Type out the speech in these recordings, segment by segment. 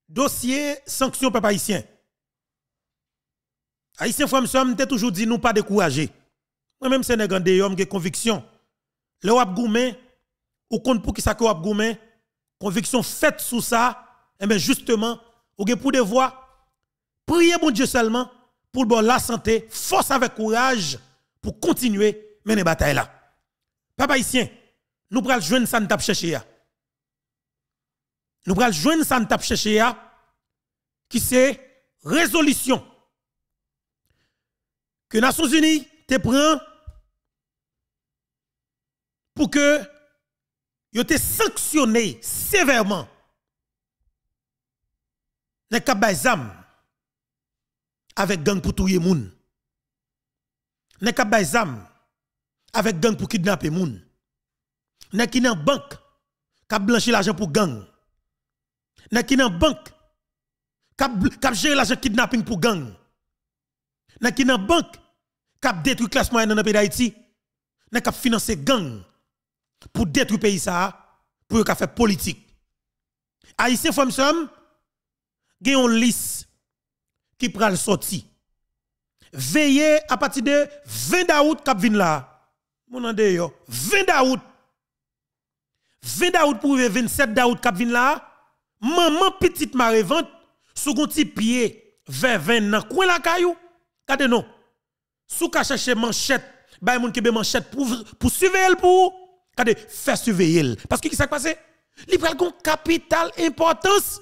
dossier sanction peuple haïtien. Haïtien frère m'sem t'ai toujours dit nous pas décourager. Moi même Sénégal des hommes qui conviction. Le wap goumen ou compte pour qui ça que wap goumen conviction faite sous ça et bien justement ou gen pour devoir prier bon Dieu seulement pour bon la santé, force avec courage pour continuer mener bataille là. Papa haïtien, nous pral joindre ça nous t'a chercher ya. Nous pral joindre ça nous t'a chercher ya qui c'est résolution que Nations Unies te prend pour que yo te sanctionné sévèrement les kabazam avec gang pour touyer moun. Les kabazam avec gang pour kidnapper moun. Les qui nan banque k'ap blanchi l'argent pour gang. Les qui nan banque k'ap gérer l'argent kidnapping pour gang. Les qui nan banque k'ap détruire classe moyenne dans le pays d'Haïti. Les k'ap financer gang pour détruire pays ça pour qu'a faire politique. Haïtien femme somme gen une liste qui pral sorti. Veillez à partir de 20 août k'ap vinn là. Mon ande yo 20 août. 20 août pour 27 août k'ap vinn là. Maman petite marevante sous gon ti pied vers 20 nan coin la kayou. Kade non. Sou ka chercher manchette, bay moun ki be manchette pour surveiller pour kade faire surveiller parce que qui ça passé? Li pral gon capital importance.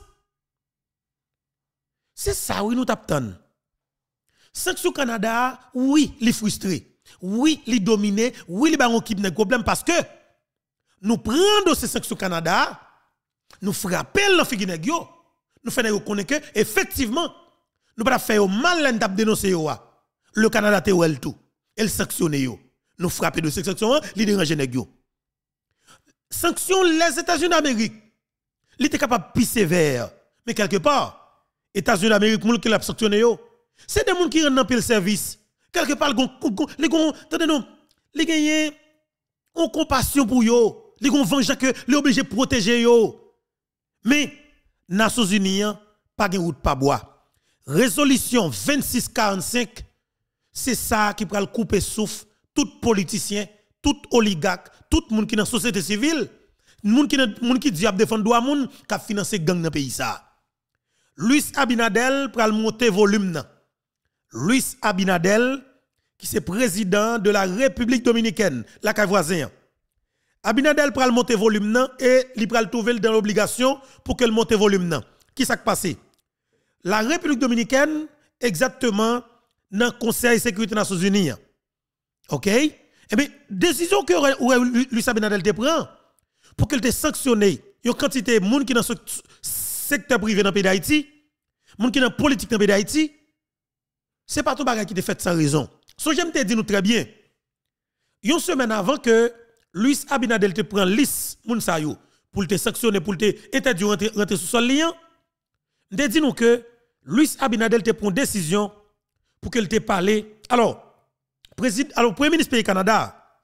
C'est ça oui nous t'attend. Sanction Canada, oui, li frustré. Oui, li dominé, oui, li ba on kidnap problème parce que nous prendre ces sanctions Canada, nous frapper dans figi yo, nous faisons connaître que effectivement nous pas faire mal l'en t'a dénoncer yo. Le Canada te wel tout. Elle sanctionne yo. Nous frapper de ces sanctions, li déranger nèg yo. Sanction les États-Unis d'Amérique. Li était capable plus sévère, mais quelque part États-Unis d'Amérique moun qui l'a sanctionné yo. C'est des moun qui rendent dans pile service. Quelque part les gon attendez non, li gagné on compassion pour yo, li gon vengeance que li obligé protéger yo. Mais Nations Unies pas gen route pas bois. Résolution 2645 c'est ça qui pral couper souffle tout politicien, tout oligarque, tout monde qui dans société civile, monde qui dit a défendre droit moun qui a financé gang dans pays ça. Luis Abinadel pral monter volume nan. Luis Abinadel qui c'est président de la République dominicaine, la kay voisin. Abinadel pral monter volume nan et li pral trouver dans l'obligation pour qu'elle monte volume nan. Qui ça passé? La République dominicaine exactement dans le Conseil de sécurité des Nations Unies. OK? Eh bien, décision que Luis Abinadel te prend pour qu'elle te sanctionne une quantité de monde qui dans ce secteur privé dans le pays d'Haïti, monde qui dans la politique dans le pays d'Haïti, c'est pas tout bagage qui te fait sans raison. So j'aime te dire nous très bien. Une semaine avant que Luis Abinadel te prend liste moun sa yo pour te sanctionner pour te interdire rentrer sous sol lien, te dit nous que Luis Abinadel te prend décision pour qu'elle te parle. Alors, Premier ministre pays Canada,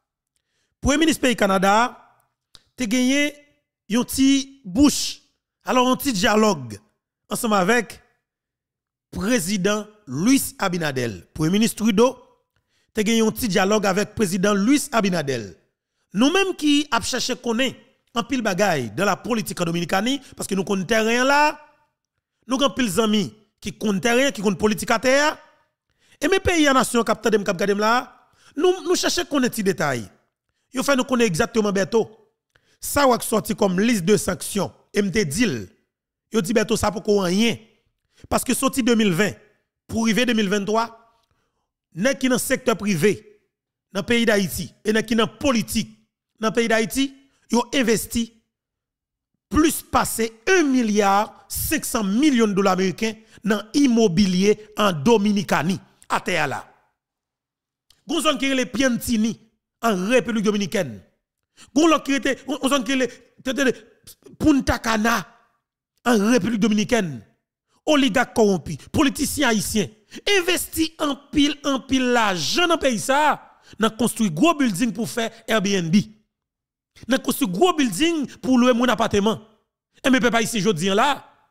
te gagné yon ti bouche, alors un petit dialogue ensemble avec président Luis Abinadel. Premier ministre Trudeau, te gagné un petit dialogue avec président Luis Abinadel. Nous-mêmes qui avons cherché connaître en pile bagaille dans la politique dominicaine, parce que nous connaissons rien là, nous avons pile amis qui connaissent rien, qui connaissent politique à terre. Et mes pays en nation cap gadem là, nous cherchons connaître ces détails. Yo fait nous connaître exactement bientôt. Ça va sorti comme liste de sanctions. MT deal. Yo dit bientôt ça pour rien. Parce que sorti 2020 pour arriver 2023, n'est qui dans le secteur privé dans le pays d'Haïti et n'est qui dans la politique dans le pays d'Haïti, yo investi plus passé 1,5 milliard de dollars américains dans l'immobilier en Dominicanie. À terre là. Gonzon qui est les Piantini en République dominicaine. Gonzon qui est les Punta Cana en République dominicaine. Oligarques corrompus, politiciens haïtiens, investi en pile l'argent dans le pays ça, n'a construit gros building pour faire Airbnb. N'a construit gros building pour louer mon appartement. Et mes papa ici jodi là,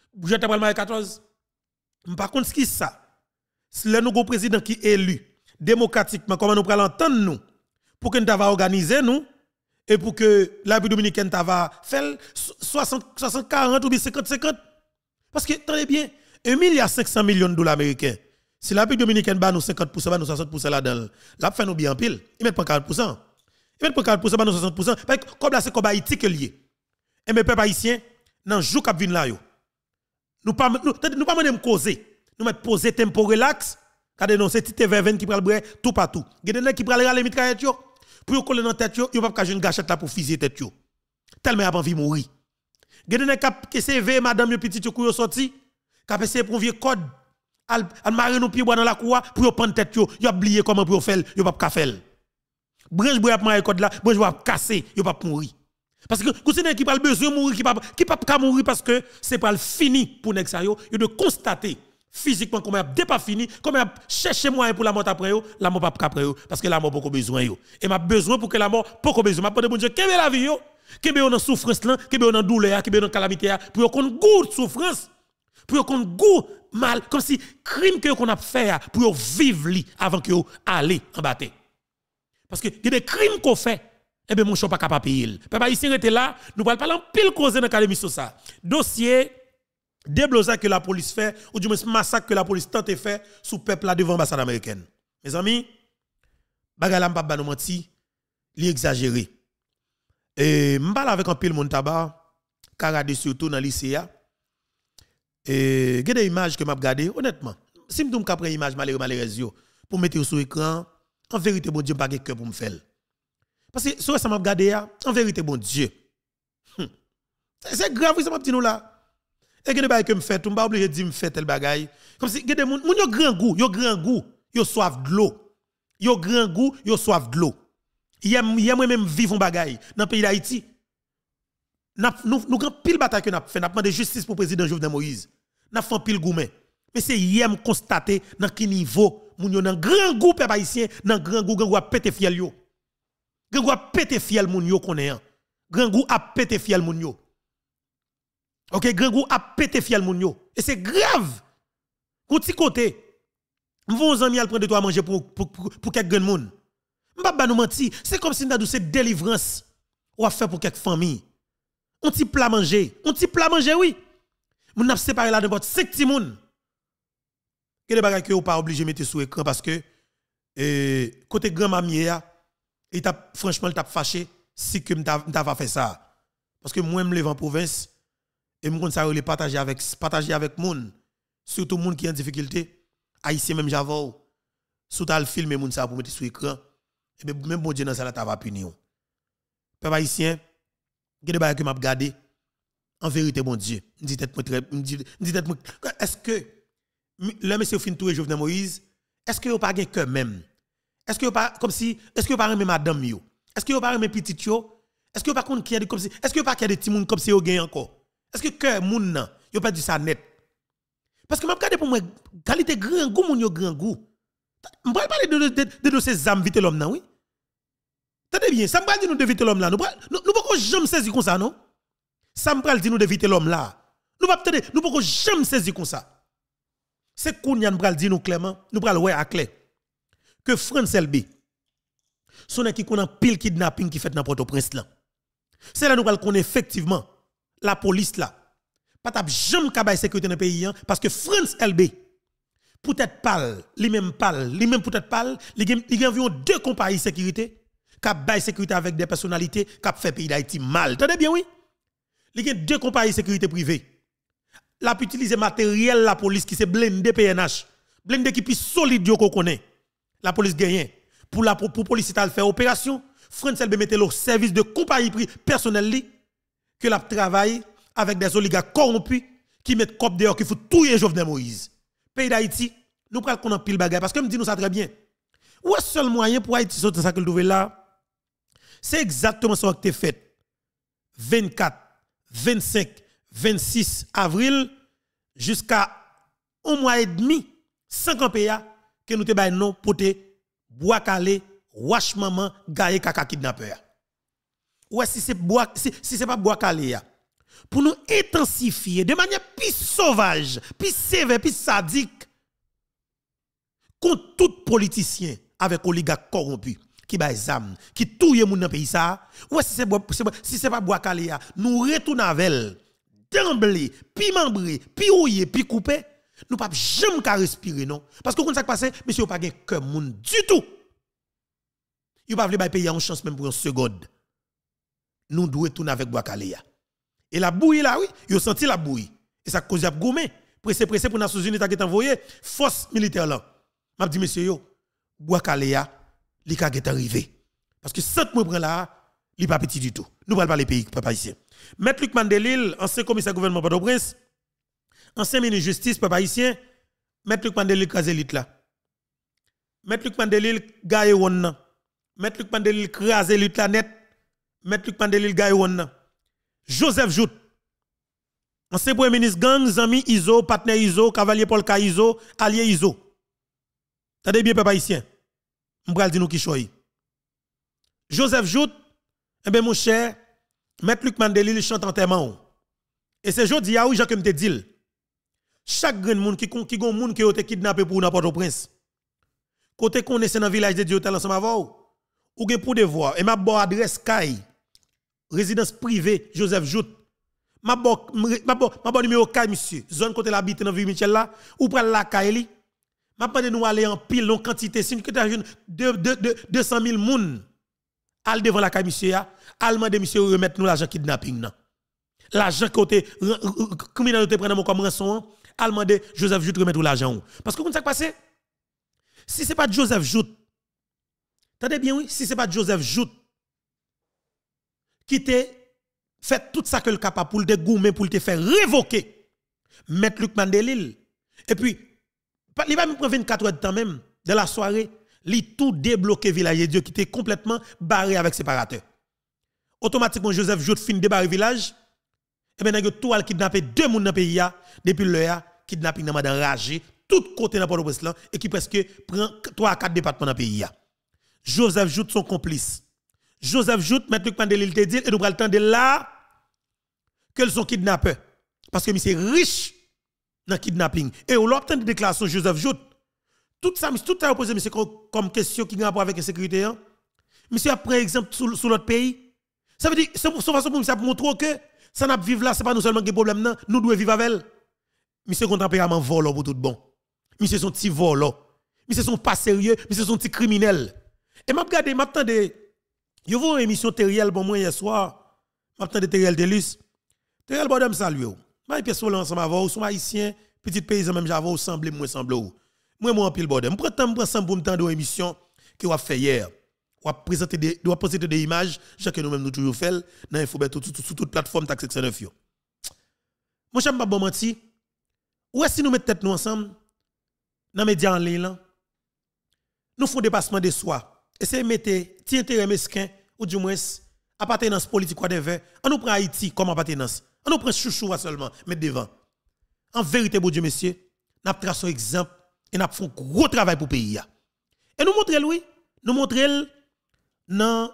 Je te parle 14. Par contre, ce qui est ça? Si le nouveau président qui est élu démocratiquement, comment nous prenons entendre nous pour que nous va organiser nous et pour que la République dominicaine va faire 60, 40 ou bien 50, 50. Parce que, tenez bien, 1,5 milliard de dollars américains. Si la République dominicaine bat nous 50%, bat nous 60% là-dedans, là, fait nous bien pile. Ils mettent pas 40%. Ils mettent pas 40%, bat nous 60%. Parce que comme là, c'est comme Haïti que lié. Et mes peuples haïtiens, dans jour cap vinn là yo. Nous pas même causer. Nous mettre poser tempo relax. Kade non c'est petit verven qui pral bré tout partout. Gade nèg qui pral rale mitraillette yo. Pour yo coller dans tête yo pas ka jeune gâchette là pour fusiller tête yo. Tellement y a pas envie mourir. Gade nèg qui CV madame yo petit yo yo sorti, ka essayer pour vieux code al marrer nous pied bois dans la cour pour yo prendre tête yo oublier comment pour faire, yo pas ka faire. Branche bois marrer code là, branche bois casser, yo pas mourir. Parce que vous savez qui pas besoin de mourir qui pas mourir parce que c'est pas fini pour nèg ça yo de constater physiquement comme il pas fini comme il chercher moyen pour la mort après yo la mort pas après yo parce que la mort beaucoup besoin yo et m'a besoin pour que la mort beaucoup besoin m'a demandé bon Dieu kebe la vie yo kebe yo dans souffrance là kebe yo dans douleur kebe yo dans calamité pour yo qu'on goût souffrance pour yo qu'on goût mal comme si crime que qu'on a fait pour yo vivre li avant que yo aller en bataille parce que il y a des crimes qu'on fait eh bien mon chou pas capable payer papa ici était là nous parlons pas en pile cause dans l'académie sur ça dossier déblosage que la police fait ou du moins massacre que la police tente faire sous peuple là devant l'ambassade américaine mes amis bagay la pas nous menti li exagéré et m'parle avec un pile mon tabac carade surtout dans lycée et des images que m'a regardé honnêtement si m'dou m'ka prend image malheureuse pour mettre sur écran en vérité bon Dieu pas de cœur pour me faire. Parce que si ça m'a regardé, en vérité, bon Dieu. C'est grave, ça m'a dit nous là. Et que des bagages que me fait, tu m'as obligé de dire me fait tel bagaille. Comme si, des moun yo grand goût, yo soif de l'eau. Yo grand goût, yo soif de l'eau. Yem même vivre un bagaille dans le pays d'Haïti. Nous grand pile bataille que n'a fait, n'a demandé justice pour le président Jovenel Moïse. N'a fait pile gourmet. Mais c'est yem constaté dans quel niveau, moun yo nan grand goût peuple haïtien, nan grand goût a pété fiel yo. Grand goût a pété fiel moun yo connaît. Grand goût a pété fiel moun yo. OK, grand goût a pété fiel moun yo. Et c'est grave. Kouti côté. M'von amis al prendre de toi à manger pour quelques grand moun. M'pa nous menti, c'est comme si nous cette délivrance ou a fait pour quelques familles. On ti plat manger, oui. Moun n'a séparé là n'importe 5 ti moun. Que des bagages que ou pas obligé mettre sur écran parce que côté grand mamie il t'a franchement il t'a fâché si que m't'a pas fait ça parce que moi me lève en province et me ça le partager avec moun surtout moun qui en difficulté haïtien même j'avo sous ta le filmer moun ça pour mettre sur écran et même bon Dieu dans ça là t'a va punir peuple haïtien que des bagages que m'a regardé en vérité bon Dieu me dit tête est-ce que le monsieur fin toué Jovenel Moïse est-ce que yo pas gen cœur même. Est-ce que pas comme si est-ce que pas aimer madame yo? Est-ce que pas aimer petit yo? Est-ce que pas contre qui a comme si est-ce que pas qu'il y a des petits moun comme si yo gagne encore? Est-ce que cœur moun nan yo pas dit ça net? Parce que m'a regarder pour moi qualité grand goût moun yo grand goût. On va parler de ces âmes vite l'homme nan oui. Tenez bien, ça me parle de nous de vite l'homme là. Nous pas jamais saisir comme ça non? Ça me parle de nous de vite l'homme là. Nous pas jamais saisir comme ça. C'est qu'on y a nous dire nous clairement, nous pral ouais à clair. Que France LB son qui connaît pile kidnapping qui fait dans Port-au-Prince là. C'est là nous pral connaît effectivement la police là. Pas t'a jamais ka bay sécurité dans pays parce que France LB peut-être parle, lui-même peut-être parle, il y a environ 2 compagnies de sécurité qui bay sécurité avec des personnalités qui fait pays d'Haïti mal. Entendez bien oui? Il y a 2 compagnies de sécurité privées. La pu utiliser matériel la police qui se blindé PNH. Blindé qui plus solide yo qu'on connaît. La police gagne. Pour police faire opération, France LB mette le service de compagnie personnelle que la travaille avec des oligarques corrompus qui mettent cop dehors qui foutent tout Jovenel Moïse. Pays d'Haïti, nous prenons qu'on a pile bagay parce que me dit nous ça très bien. Où est seul moyen pour Haïti sortir ça que trouver là? C'est exactement ça que tu fait. 24, 25 26 avril jusqu'à un mois et demi 50 pays que nous te bay non pour te bois calé wash maman gaye kaka kidnappeur. Ouais si c'est pas bois calé pour nous intensifier de manière plus sauvage, plus sévère, plus sadique contre tout politicien avec oligarque corrompu qui ba zam, qui touye moun dans pays ça. Ouais si c'est pas Boakale, nous retournons avec d'emblée, puis membré, puis ouillé, puis coupé, nous pas jamais qu'à respirer non parce que quand ça passe, monsieur pas gen cœur moun du tout. Il pas vle payer une chance même pour une seconde. Nous devons tourner avec Boakale. Et la bouille là oui, yo senti la bouille. Et ça cause y a goumé, pressé pour les Nations Unies t'a envoyé force militaire là. M'a dit monsieur yo, Boakale li ka get arrivé. Parce que cette moi prend là, li pas petit du tout. Nous parlons pas les pays papa ici. Maître Luc Mandelil, ancien commissaire gouvernement Port-au-Prince, ancien ministre justice papa haïtien, Maître Luc Mandelil krasé lit là. Maître Luc Mandelil gaye won. Maître Luc Mandelil krasé lit là net. Maître Luc Mandelil gaye won. Joseph Jout, ancien premier ministre gang, zami Iso, partenaire Iso, cavalier Paul Ka Iso, allié Iso. Tendez bien papa haïtien. M'bral di nou ki choy. Joseph Jout, eh ben mon cher, Maître Luc Mandelil chante enterrement. Et c'est jodi a ou Jean que me te dit. Chaque grand monde qui gon monde qui été kidnappé pour n'importe au prince. Côté connaissez dans village de Dieu ensemble avec ou gen pour devoir et m'a bon adresse kay résidence privée Joseph Jout. M'a bon numéro kay monsieur, zone côté l'habite dans ville Michel là ou pral la kay li. M'a pas de nous aller en pile long quantité si que 200 000 moun al devant la kay monsieur a al mande monsieur remettre nous l'argent kidnapping nan. L'argent côté criminalité prendre comme rançon al mande Joseph Jout remettre l'argent parce que comment ça passé si c'est pas Joseph Jout. Attendez bien oui, si c'est pas Joseph Jout qui te fait tout ça que le capable pour te goumer pour te faire révoquer Maître Luc Mandelil et puis il va me prendre 24 heures de temps même de la soirée, il tout débloqué village de Dieu qui était complètement barré avec séparateurs. Automatiquement Joseph Jout fin débarrer village et ben nèg tout al kidnapper deux moun dans pays depuis l'heure kidnapping dans madame ragé tout côté dans Port-au-Prince là et qui presque prend 3 à 4 départements dans pays. Joseph Jout son complice. Joseph Jout Maître Luc Mandelil te dit et nous pral tande là qu'ils sont kidnappeurs parce que c'est riche dans kidnapping et on l'obtient de déclaration Joseph Jout tout ça posé monsieur comme question qui a rapport avec la sécurité monsieur après exemple sur l'autre pays ça veut dire c'est pour façon pour montrer que ça n'a vivre là c'est pas nous seulement des problèmes non nous devons vivre avec elle monsieur son tempérament volant pour tout bon monsieur son petit volant monsieur son pas sérieux monsieur son petit criminel et m'a regardé m'attendais yo vois une émission Teriel bon moi hier soir m'attendais Teriel Delus Teriel bodem saluer moi pièce sur ensemble avant sont haïtien petit paysan même j'avais semblé moi moi en pile bodem prend temps pour me tendre une émission que on a fait hier on présenter des images chaque nous même nous toujours fait dans info sur toute plateforme tax 69 yo mon cher pas bon menti ou est-ce si nous mettons tête nous ensemble dans médias en ligne là nous font dépassement de soi et c'est mettre ti intérêt mesquin ou du moins appartenance politique quoi des verts on nous prend Haïti comme appartenance on nous prend chouchou seulement mettre devant en vérité bon Dieu messieurs n'a traçé un exemple et n'a fait un gros travail pour pays et nous montrer oui nous montrer dans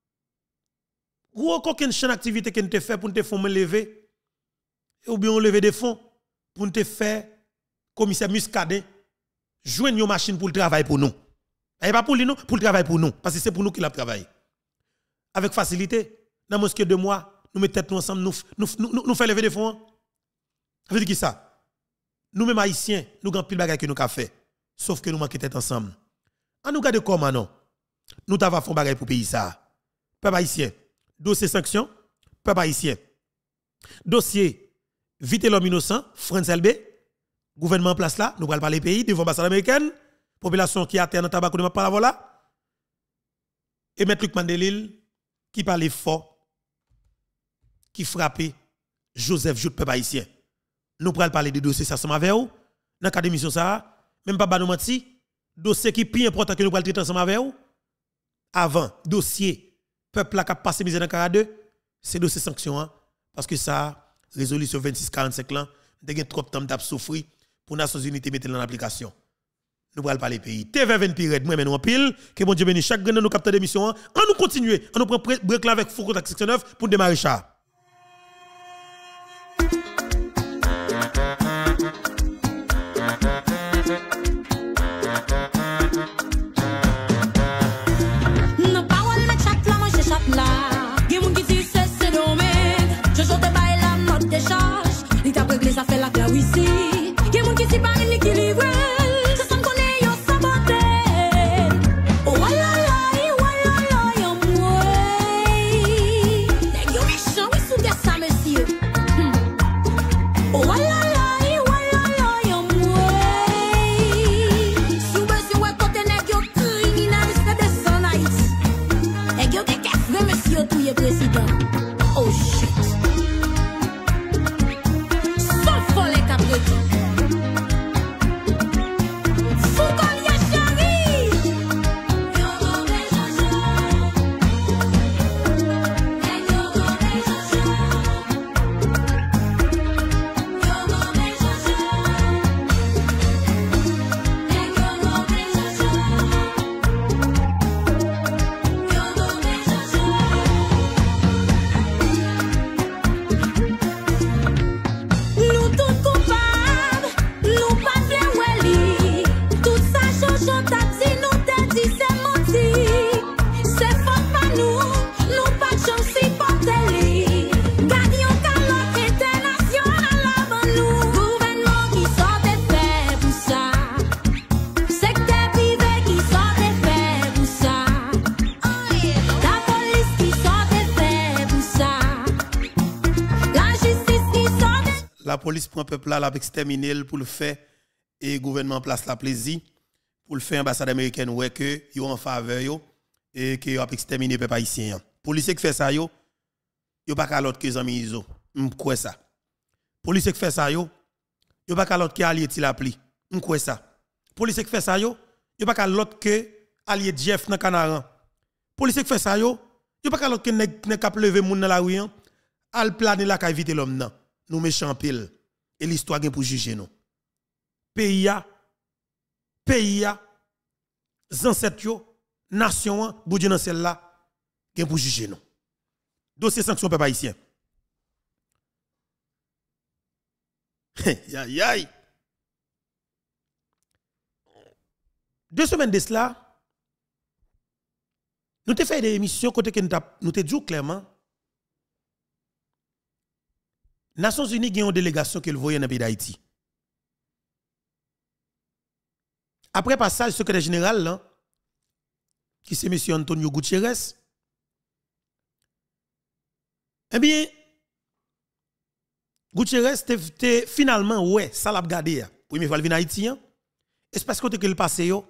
aucune chaîne d'activité que nous te fait pour nous te faire lever ou bien on lever des fonds pour nous te faire commissaire Muscadet joindre une machine pour le travail pour nous et pas pour lui non pour le travail pour nous parce que c'est pour nous qu'il a travaillé avec facilité dans moins que 2 mois nous mettons tête nous ensemble nous fait lever des fonds ça veut dire qui ça nous mêmes haïtiens nous grand pile bagage que nous qu'a fait sauf que nous manquons tête ensemble on nous garde comment non nous t'avons fait bagage pour pays ça peuple haïtien dossier sanction peuple haïtien dossier vite l'homme innocent France LB gouvernement en place là nous allons parler pays devant l'ambassade américaine population qui a terre dans tabac de pas voilà et Maître Luc Mandelil qui parlait fort qui frappait Joseph Jout peuple haïtien nous allons parler de dossier ça ensemble avec vous dans cadre d'émission ça même pas nous menti dossier qui plus important que nous allons traiter ensemble avec vous avant dossier peuple là qui a passé misère dans 42 c'est dossier sanction parce que ça résolution 2645 là de trop de temps d'ap souffrir pour Nations Unies mettre en application nous allons parler pays TV20 Pirate moi nous en pile que bon Dieu bénisse chaque grain nous capteur d'émission on nous continuer on nous prend break là avec Foucault 69 pour démarrer ça fait la guerre ici. Il y a des gens qui s'y parlent l'équilibre. C'est sans qu'on ait un saboté. Oh la la, y'a moi. Les gars méchants, oui, sous des ça, monsieur. Oh la la, y'a moi. Sous besoin, quand t'es nèg yo criminel, c'est des sans Haïti. Les gars, qu'est-ce que monsieur, tout est président? Oh shit. La police prend peuple là, l'a exterminé pour le faire et le gouvernement place la plaisir pour le faire ambassade américaine ouais que yo en faveur yo et que yo a exterminé peuple haïtien. Police qui fait ça yo pas qu'à l'autre que amis iso. M'koué ça. Police qui fait ça yo pas qu'à l'autre que allié ti la pli. M'koué ça. Police qui fait ça yo pas qu'à l'autre que allié Jeff dans Canaran. Police qui fait ça yo pas qu'à l'autre que ne cap lever moun dans la rue al planer la ka éviter l'homme nan. Nous méchants pile et l'histoire gen pour juger nous. Pays a ancêtres yo, nation boudjou dans celle-là gen pour juger nous. Dossier sanction peuple haïtien. Aïe. 2 semaines de cela, nous te fait des émissions côté que nous te dit clairement Nations Unies ont une délégation qui le voyait dans le pays d'Haïti. Après passage, le secrétaire général, là, qui c'est M. Antonio Gutiérrez, eh bien, Gutiérrez était finalement, ouais, ça l'a gardé. Première fois, il vient en Haïti. Et c'est parce que le passé, yo,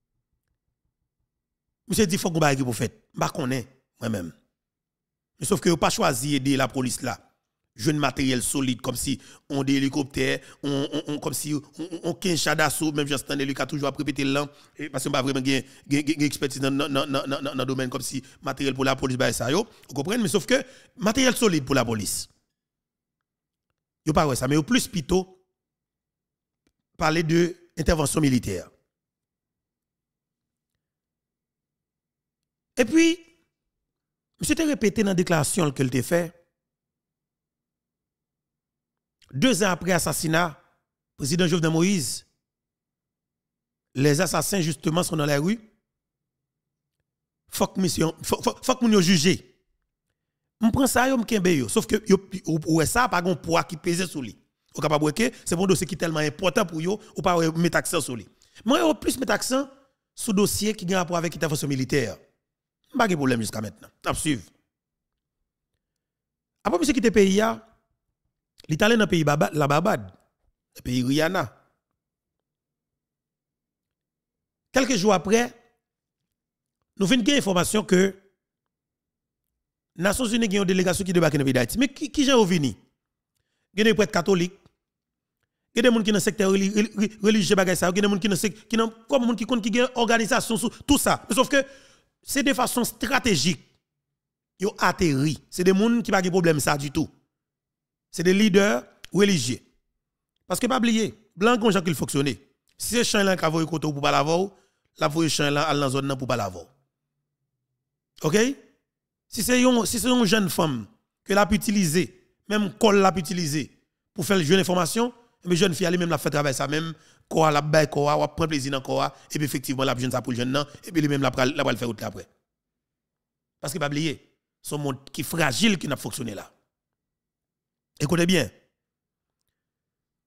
monsieur dit, il faut qu'on baille pour faire. Je ne connais pas moi-même. Mais sauf que vous pas choisi d'aider la police là. Jeune matériel solide comme si on des hélicoptères comme si on 15 chars d'assaut même j'entends lui qui a toujours répéter là parce qu'on pas vraiment gain expertise dans le domaine comme si matériel pour la police ba ça yo vous comprenez mais sauf que matériel solide pour la police yo pas ouais ça mais au plus plutôt parler de intervention militaire et puis monsieur t'a répété dans la déclaration qu'il t'a fait 2 ans après l'assassinat, président Jovenel Moïse, les assassins justement sont dans la rue. Faut que nous juger. On prend ça, on kembe yo. Sauf que ouais ça pas gon poids qui pèse sur lui. Ou capable que c'est un dossier qui est tellement important pour yo ou pas mettre accent sur lui. Moi yo plus mettre accent sur dossier qui a rapport avec l'intervention militaire. Pas de problème jusqu'à maintenant. On suivre. Après monsieur qui était pays là, l'Italien dans le pays la Barbade, le pays Rihanna. Quelques jours après, nous venons de information que les Nations Unies ont une délégation qui débarque dans le pays d'Haïti. Mais qui est venu? Il y a des prêtres catholiques, il y a des gens qui sont dans le secteur religieux, il y a des gens qui ont une organisation, tout ça. Mais sauf que c'est de façon stratégique. Ils ont atterri. C'est des gens qui n'ont pas de problème ça du tout. C'est des leaders religieux. Parce que pas oublier, blanc comme gens qui fonctionne. Si c'est chien là qui a voulu côté pour pas l'avoir, la voie chien là à la zone pour pas l'avoir. OK? Si c'est une jeune femme que l'a pu utiliser, même col l'a pu utiliser pour faire jeune information, mais jeune fille elle même la fait travailler ça même quoi la bail quoi ou prend plaisir dans quoi et puis effectivement la jeune ça pour le jeune non et puis lui même la va le faire après. Parce que pas oublier, son monde qui fragile qui n'a fonctionné là. Écoutez bien.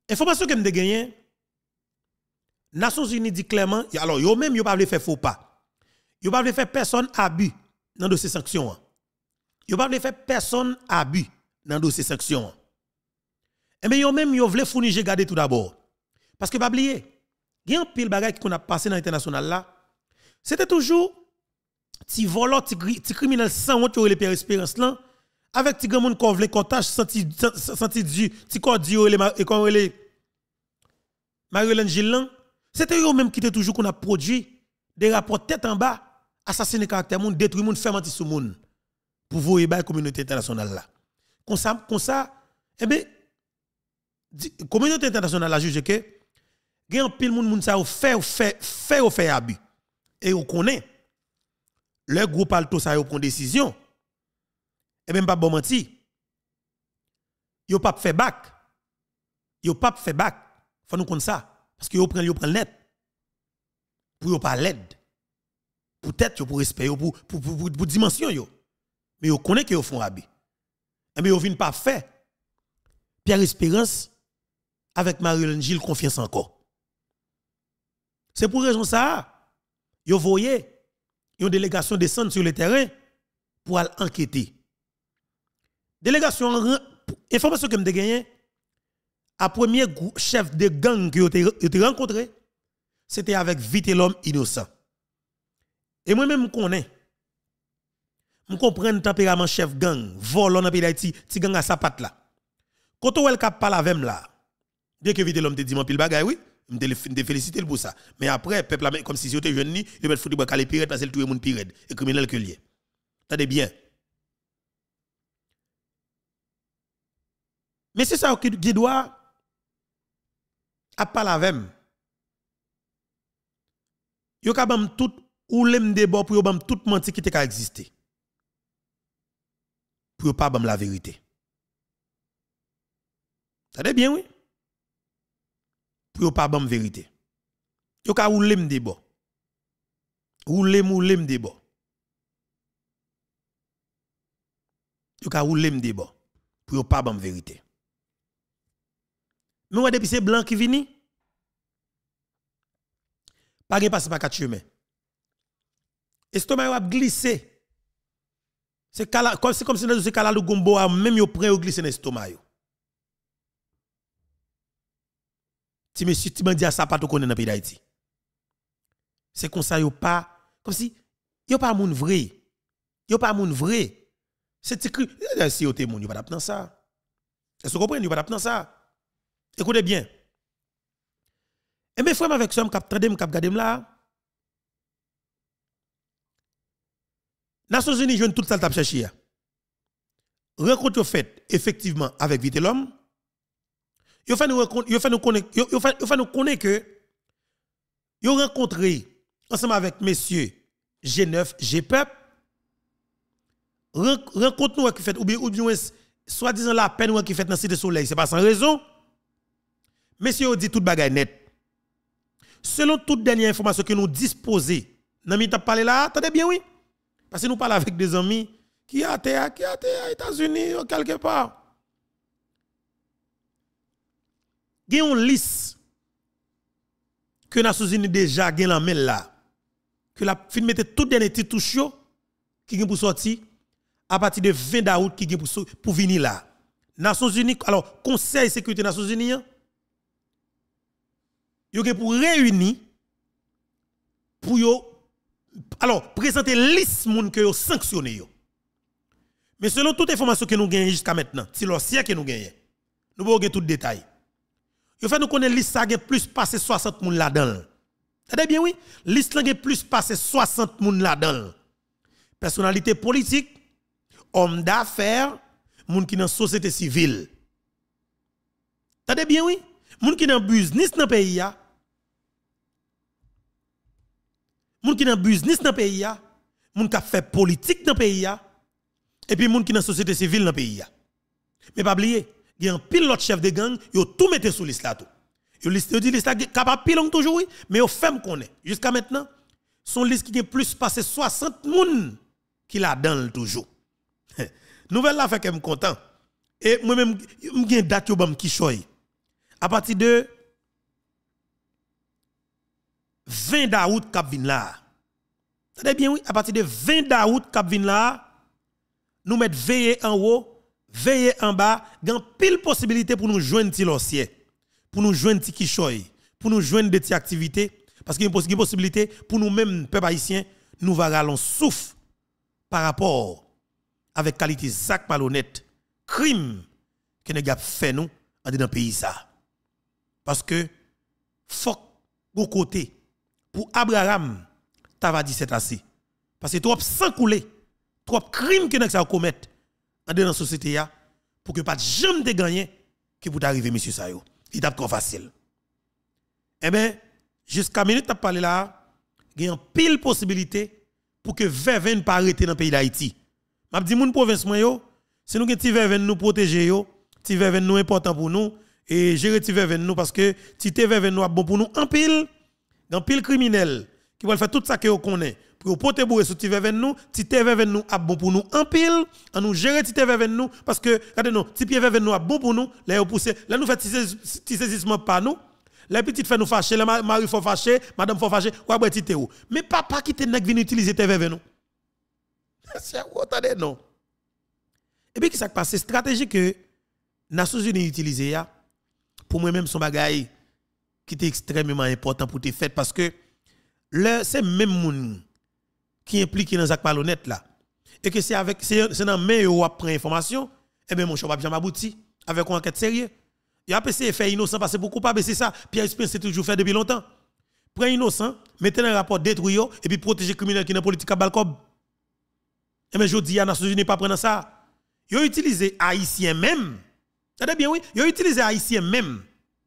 Information que me gagné, Nations Unies dit clairement, alors yo même yo pas faire faux pas. Yo pas faire personne abus dans dossier sanction. Yo pas faire personne abus dans dossier sanction. Et bien yo même yo vle fournir garder tout d'abord. Parce que pas oublier, il y a un pile bagay qu'on a passé dans l'international là. C'était toujours ti volant, ti criminel sans honte les Pierre Espérance là avec ti grand monde qu'on vle cortage senti du ti cordio et qu'on les Marie-Hélène Gillan. C'était eux même qui étaient toujours qu'on a produit des rapports tête en bas, assassiner caractère monde, détruire monde, faire mentir sur monde pour voir la communauté internationale là. Comme ça, eh bien, communauté internationale a jugé que il y a un pile monde ça fait abus. Et on connaît le groupe Alto ça prend décision. Et même pas bon menti. Yo pas fait back. Yo pas fait back. Faut nous connaître ça parce que yo prend net. Pour yo pas l'aide. Peut-être pour respect pour dimension yo. Mais yo connaît que yo font abus. Et mais yo vinn pas fait. Pierre Espérance avec Marie-Hélène Gilles confiance encore. C'est pour raison ça. Yo voyez une délégation descendre sur le terrain pour aller enquêter. Délégation information que me gagné à premier chef de gang que yo rencontré c'était avec vite l'homme innocent. Et moi même je comprends le tempérament chef gang, volant dans pays d'Haïti, ti gang à sa patte là. Quand on cap parle avec là, bien que vite l'homme te dit mon pile bagay oui, me féliciter pour ça. Mais après peuple là comme si c'était jeune ni, il met foutu ba calé pirate parce que tout le monde pirate et criminel que lié. Attendez bien. Mais c'est ça qui doit à parler avec moi. Yo ka bam tout ou lem débat pour yo bam tout menti qui te ka exister. Pour yo pas bam la vérité. Ça dit bien oui. Pour yo pas bam vérité. Yo ka ou lem débat. Ou lem débat. Yo ka ou lem débat pour yo pas bam vérité. Mais ouais, depuis c'est blanc qui vini, pas de passer par 4 chemins. Estomac a glissé. C'est comme si dans ce cas-là, le gombo a même prêt à glisser dans l'estomac. Si monsieur Tibandi a ça pas tout connaît dans le pays d'Haïti. C'est comme ça, pas, comme si, yo pas moun vrai. Yo pas moun vrai. C'est écrit, si yo te moun, yo pas dans ça. Est-ce que vous comprenez, yo pas dans ça. Écoutez bien. Et mes frères avec ça, je regarde là. Nations Unies joue toute ça t'a cherché. Rencontre fait effectivement avec Vite l'homme. Yo fait nous connaître que yo rencontré ensemble avec messieurs G9, G-Peuple. Rencontre nous qui fait ou bien soi-disant la peine qui fait dans Cité Soleil, c'est pas sans raison. Messieurs dit toute bagaille net. Selon toute dernière information que nous disposons, nous avons parlé là, attendez bien oui. Parce que nous parlons avec des amis qui sont aux États-Unis quelque part. Il y a une liste que les Nations Unies déjà gen la main là. Que la fin mette tout dernier petit touche qui gen pour sortir à partir de 20 août qui gen pour venir là. Nations Unies alors Conseil de sécurité des Nations Unies yo gen pour réunir pour yo alors présenter liste moun que yo sanctionné yo. Mais selon toute information que nous gagnons jusqu'à maintenant, si l'ossier que nous gagnons, nous avons tout détail. Yo fait nous connaître liste ça gen plus passé 60 moun là-dedans. T'as bien oui, liste là gen plus passé 60 moun là-dedans. Personnalité politique, homme d'affaires, moun qui dans société civile. T'as bien oui, moun qui dans business dans pays ya. Moun qui dans business dans pays ya, moun qui fait politique dans pays ya, et puis moun qui dans société civile dans pays ya. Mais pas oublier, il y a un pilote chef de gang, yo tout mette sur liste là tout. Yo dit liste là capable pilon toujours oui, mais yo fait me connaît. Jusqu'à maintenant, son liste qui a plus passé 60 moun qui la dans toujours. Nouvelle là fait que me content. Et moi même m'gen date yo bam ki choy. à partir de 20 d'août cap vin là. Attendez bien oui, à partir de 20 d'août cap vin là, nous mettre veiller en haut, veiller en bas, gan pile possibilité pour nous joindre ti lossier, pour nous joindre ti kichoy, pour nous joindre des activités parce qu'il y a une possibilité pour nous même peuple haïtien, nous va ralon souffle par rapport avec qualité Zach malhonnête, crime que nous avons fait nous dans le pays ça. Parce que faut au côté pour Abraham t'avais dit c'est assez. Parce que trop sang coulé, trop crime que nous avons commettre dans la société pour que pas jamais de gagner qui pour arriver monsieur ça yo. Il t'a trop facile. Eh bien jusqu'à minute t'as parlé là, il y a une pile possibilité pour que verven pas arrêter dans le pays d'Haïti. M'a dit moun province moi yo, c'est nous que ti verven nous protéger yo, ti verven nous important pour nous et gérer ti verven nous parce que ti te verven nous bon pour nous en pile criminel qui va faire tout ça que vous connaît pour porter bourre sur ti verven nous, ti te verven nous bon pour nous en pile, en nous gérer ti te verven nous parce que regardez nous, ti pied verven nous bon pour nous, là pousser, là nous fait ti saisissement pas nous. Les petites fait nous fâcher, les mari faut fâcher, madame faut fâcher, ou après tite ou. Mais papa qui te nèg vinn utiliser tes verve nous. C'est attendez non. Et puis qui ça passe stratégie que Nations Unies utilisé ya pour moi même son bagay qui était extrêmement important pour te faire parce que c'est même moun qui impliqué dans cette malhonnête là et que c'est avec c'est dans main yo prend information et ben mon choix pas jamais abouti avec une enquête sérieuse. Il a essayé de faire innocent parce que pour coupable c'est ça. Pierre Spence c'est toujours fait depuis longtemps. Prends innocent, mettez dans un rapport détruit et puis protéger criminel qui dans politique à balcob. Et mais je dis à Nations Unies pas prendre ça. Ils ont utilisé haïtien même. Attendez bien oui, ils ont utilisé haïtien même.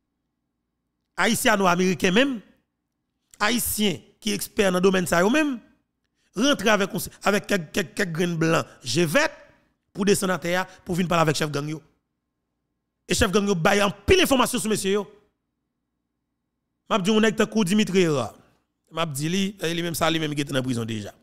Haïtiano-américain même. Haïtien qui est expert dans le domaine ça même. Rentrer avec quelques graines blancs, je vais pour descendre à terre pour venir parler avec chef gang yo. Et chef gang yo bail en pile information sur monsieur yo. M'a dit on est tant Dimitri Era. M'a dit lui même ça lui même qui était dans prison déjà.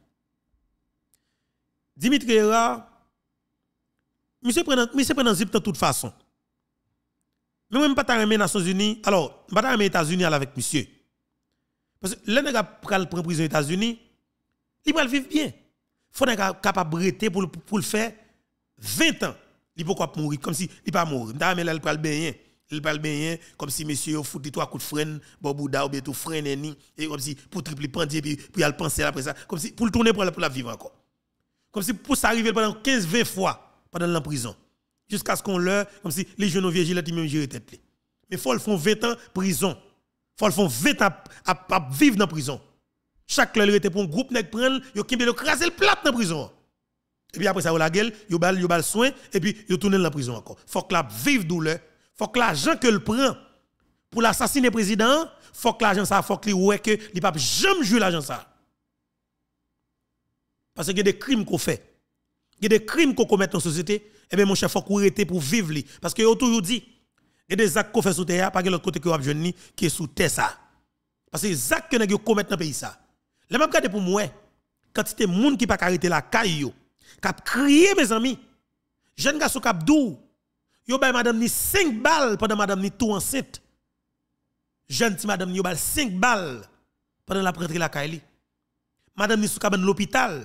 Dimitri Era monsieur prend zip de toute façon. Mais même pas ta remet Nations Unies. Alors, pas ta remet États-Unis avec monsieur. Parce que le nèg pral prendre prison aux États-Unis, il va vivre bien. Faut être capable de rester pour le faire 20 ans. Il peut pas mourir comme si il pas mourir. Mais là il pral baigner. Il pral baigner comme si monsieur fout 3 coups de frein, bobouda ou bien tout frein ni et comme si pour tripler pendier puis il a penser après ça comme si pour le tourner pour la vivre encore. Comme si pour ça arriver pendant 15-20 fois pendant la prison. Jusqu'à ce qu'on leur comme si les jeunes vieux gilets même gérer tête. Mais faut le font 20 ans prison. Faut le font 20 ans à vivre dans prison. Chaque leur était pour un groupe nèg prendre, yo kimbe le craser le plat dans prison. Et puis après ça, la gueule, yo bal soin, et puis yo tourne dans la prison encore. Faut que la vive douleur, faut que l'argent que le prend pour l'assassiner président, faut que l'argent ça, faut que ouais que il pas jamais jouer l'argent ça. Parce qu'il y a des crimes qu'on fait. Il y a des crimes qu'on commet dans la société, et bien mon chef faut qu'on arrête pour vivre li parce que yo toujours dit il y a des actes qu'on fait sous terre, pas que l'autre côté que vous jeune qui est sous terre ça. Parce que les actes que nous commettent dans le pays ça. Les mêmes regardez pour moi, quand il y a des gens qui pas arrêter la caille yo, qui crié mes amis. Jeune garçon qui dou, yo bay madame ni 5 balles pendant madame ni tout enceinte. Jeune ti madame ni yo bal 5 balles pendant la rentrée la caille li. Madame ni sou ka ban l'hôpital.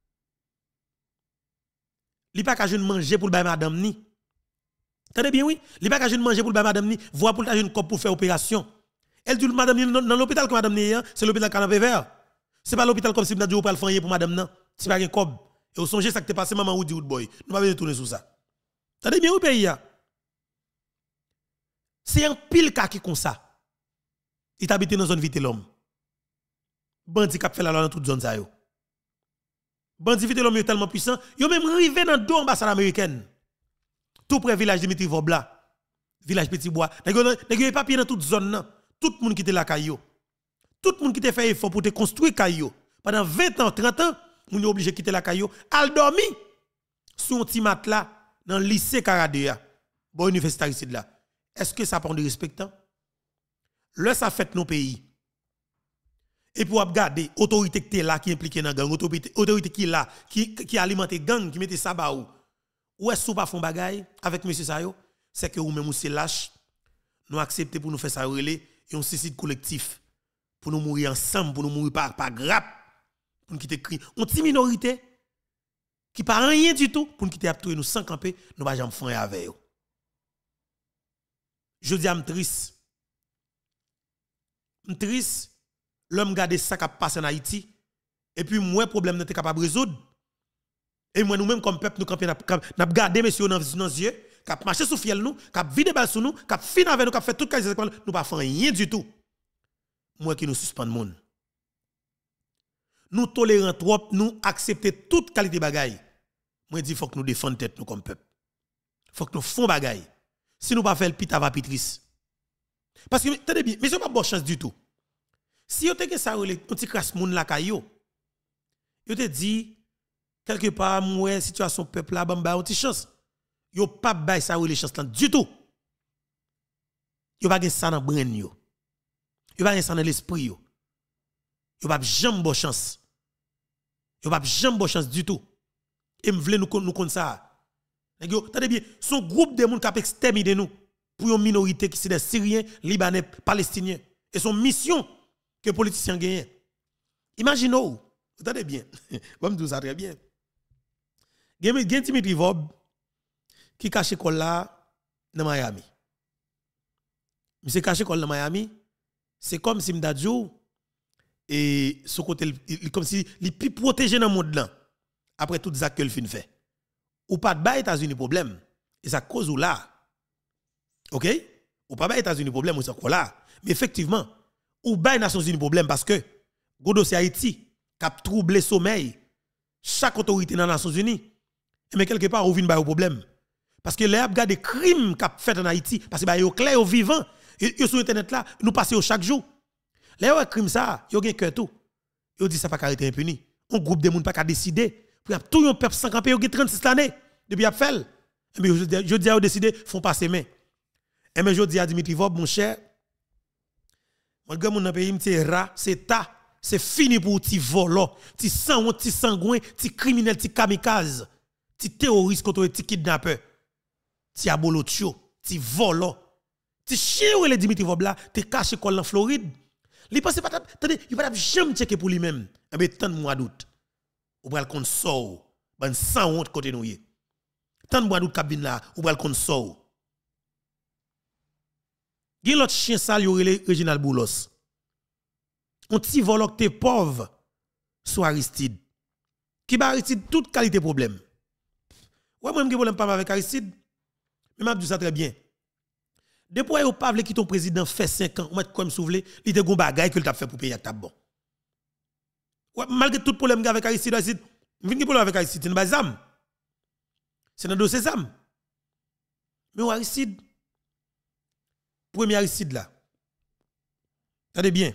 Li pas ka jeune manger pour bay madame ni. Attendez bien oui, li pas ka jeune manger pour bay madame ni, voir pour ta jeune cop pour faire opération. Elle dit madame ni dans l'hôpital que madame ni c'est l'hôpital Canapé Vert. C'est pas l'hôpital comme si m'da dit ou pas le fanyer pour madame nan. C'est pas un cob. Et vous songez ça que t'es passé maman ou dit wood boy. Nous pas besoin de tourner sur ça. Attendez bien oui pays ya. C'est un pile cas qui comme ça. Il habite dans zone vite l'homme. Bandi qui fait la loi dans toute zone ça yo. Bandi vite l'homme est tellement puissant, yo même rivé dans deux ambassades américaines. Tout près village Dimitri Vobla, village Petit Bois. Nèg yo papier dans toute zone nan. Tout le monde qui était la caillou. Tout le monde qui te fait effort pour te construire caillou. Pendant 20 ans, 30 ans, on est obligé de quitter la caillou. Al dormi sous un petit matelas dans le lycée Caradea. Bon université ici là. Est-ce que ça prend de respectant? Là ça fait nos pays. Et pour regarder autorité qui est là qui impliquée dans gang, autorité qui est là qui alimente gang qui mette ça ba ou est-ce pas font bagaille avec monsieur Sayo, c'est que ou même c'est lâche. nous accepter pour nous faire ça relais et un suicide collectif pour nous mourir ensemble, pour nous mourir par grappe, pour nous quitter cri. On petite minorité qui pas rien du tout pour nous quitter tout nous sans camper, nous pas jamais faire avec eux. Je dis à triste. Triste l'homme garde ça qui passe en Haïti et puis moi problème n'était capable de résoudre. Et moi nous-mêmes comme peuple nous camper n'a garder messieurs dans nos yeux, qui marcher sous fiel nous, qui vide balle sur nous, qui fin avec nous, qui fait tout cas nous pas faire rien du tout. Moi qui nous suspend monde. Nous tolérons trop, nous accepter toute qualité bagaille. Moi dis faut que nous défendre tête nous comme peuple. Faut que nous font bagaille. Si nous pas faire le pita va pitris. Parce que tenez bien, mais c'est pas bonne chance du tout. Si vous avez ça, un petit crasse moun la kayo, vous te dit quelque part moi situation peuple là bamba une petite chance. Yo pas bay ça les chance du tout. Yo pas gen ça dans brain yo. Yo pas gen ça dans l'esprit yo. Yo pas jamais bonne chance. Yo pas jamais bonne chance du tout. Et me vle nous connait ça. Tenez bien, son groupe de monde qui a exterminé nous pour une minorité qui c'est des Syriens, Libanais, Palestiniens. Et son mission que les politiciens gagnent. Imaginez-vous, attendez bien, je me dis ça très bien. Il y a Dimitri Vob qui cache l'école là dans Miami. Monsieur cache l'école dans Miami, c'est comme si m'dadjou et ce côté comme si il plus protégé dans le monde là après tout ça que le fin fait. Ou pas de bas États-Unis problème et ça cause ou là. OK? Ou pas bas États-Unis problème ou ça quoi là. Mais effectivement, ou bas Nations Unies problème parce que godo c'est Haïti qui a troublé sommeil chaque autorité dans les Nations Unies. Mais quelque part ou vinn ba problème. Parce que les a regardé des crimes qu'a fait en Haïti parce que ba yo clair au vivant, yo sur internet là, nous passer chaque jour. Les a crime ça, yo gen cœur tout. Yo dit ça pas arrêter impuni. Un groupe de monde pas qu'à décider pour tout un peuple sans camper, yo gen 36 années depuis a fait. Mais je dis à décider font passer main. Et mais je dis à Dimitri Vob mon cher, mon gars mon pays c'est rat, c'est ta, c'est fini pour ti volo, ti sang, ti sangouin, ti criminel, ti kamikaze, ti terroriste contre ti kidnappeur, ti abolotio, ti volo, ti chien ou le Dimitri Vob là, ti caché col en Floride. Li pense pas attendez, il va jamais checker pour lui-même. Et ben tant de mois d'août. Ou pral kon sort, ban sans honte côté nou yé. Tant de mois d'août cabine là, ou pral kon sort. Gen l'autre chien sale yo relé Reginald Boulos. On ti volok te pauvre sous Aristide. Qui ba Aristide toute qualité problème. Ouais moi m'ge problème pas avec Aristide. Mais m'a dit ça très bien. Depuis ou pas vle ki ton président fait 5 ans, on met comme souvle, il te gon bagay que t'a fait pour payer ta bon. Ouais, malgré tout problème avec Aristide, vinn ki problème avec Aristide, c'est pas zam. C'est dans dossier zam. Mais Aristide premier Aristide là. Attendez bien.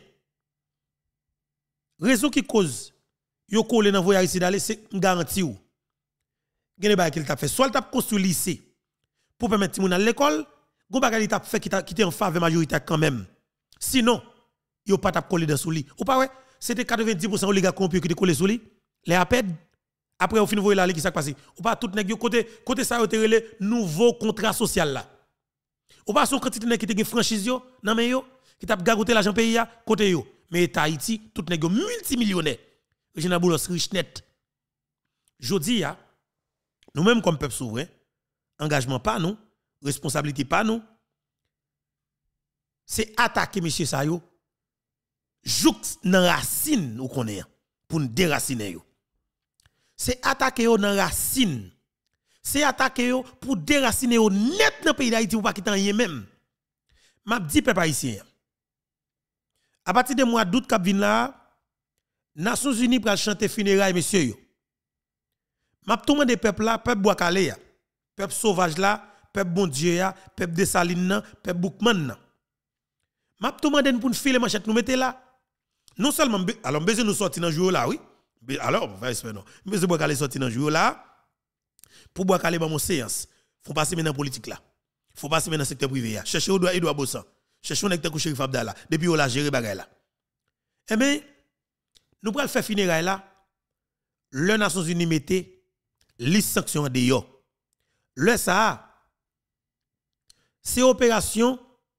Raison qui cause yo collé dans voyage Aristide aller, c'est garanti ou. Gene ba qu'il t'a fait soit t'a construit lycée pour permettre ti moun à l'école, gon bagay il t'a fait qui était en faveur majoritaire quand même. Sinon, yo pas t'a collé dans sous lit. Ou pas ouais, c'était 90% oligarque corrompu qui te collé sous lit. Les APED après au fin voyer là qui ça passé. Ou pas tout nèg yo côté ça yo te relé nouveau contrat social là. Ou pas son quantité nèg qui te gen franchise yo nan men yo qui t'a gagoté l'argent pays ya côté yo. Mais Haïti tout nèg yo multimillionnaire. Reginald Boulos riche net. Jodi ya nous même comme peuple souverain, engagement pas nous, responsabilité pas nous. C'est attaquer monsieur sa yo. Jouk nan racine ou connaît pour nous déraciner yo. C'est attaquer yo nan racine. C'est attaquer yo pour déraciner yo net dans pays d'Haïti pour pas quitter rien même. M'a dit peuple haïtien. À partir de mois d'août k'ap vinn là, Nations Unies pral chanter funérailles monsieur yo. M'a tout demandé peuple là, peuple Boakale ya. Peuple sauvage là, peuple bon Dieu ya, peuple Dessalines, peuple Boukman. M'a tout demandé pour nous filer manchette nous mettez là. Non seulement alors besoin nous sortir dans jour là oui. Alors va espérer non. Besoin Boakale sortir dans jour là. Pour Boakale ba mon séance. Faut passer maintenant politique là. Faut passer maintenant secteur privé là. Chercher Edouard Bossan. Chercher on est avec Chérif Abdallah depuis on la gérer bagay là. Eh bien nous pral faire funérailles là. Les Nations Unies mettez les sanctions de yo. Le ça c'est opération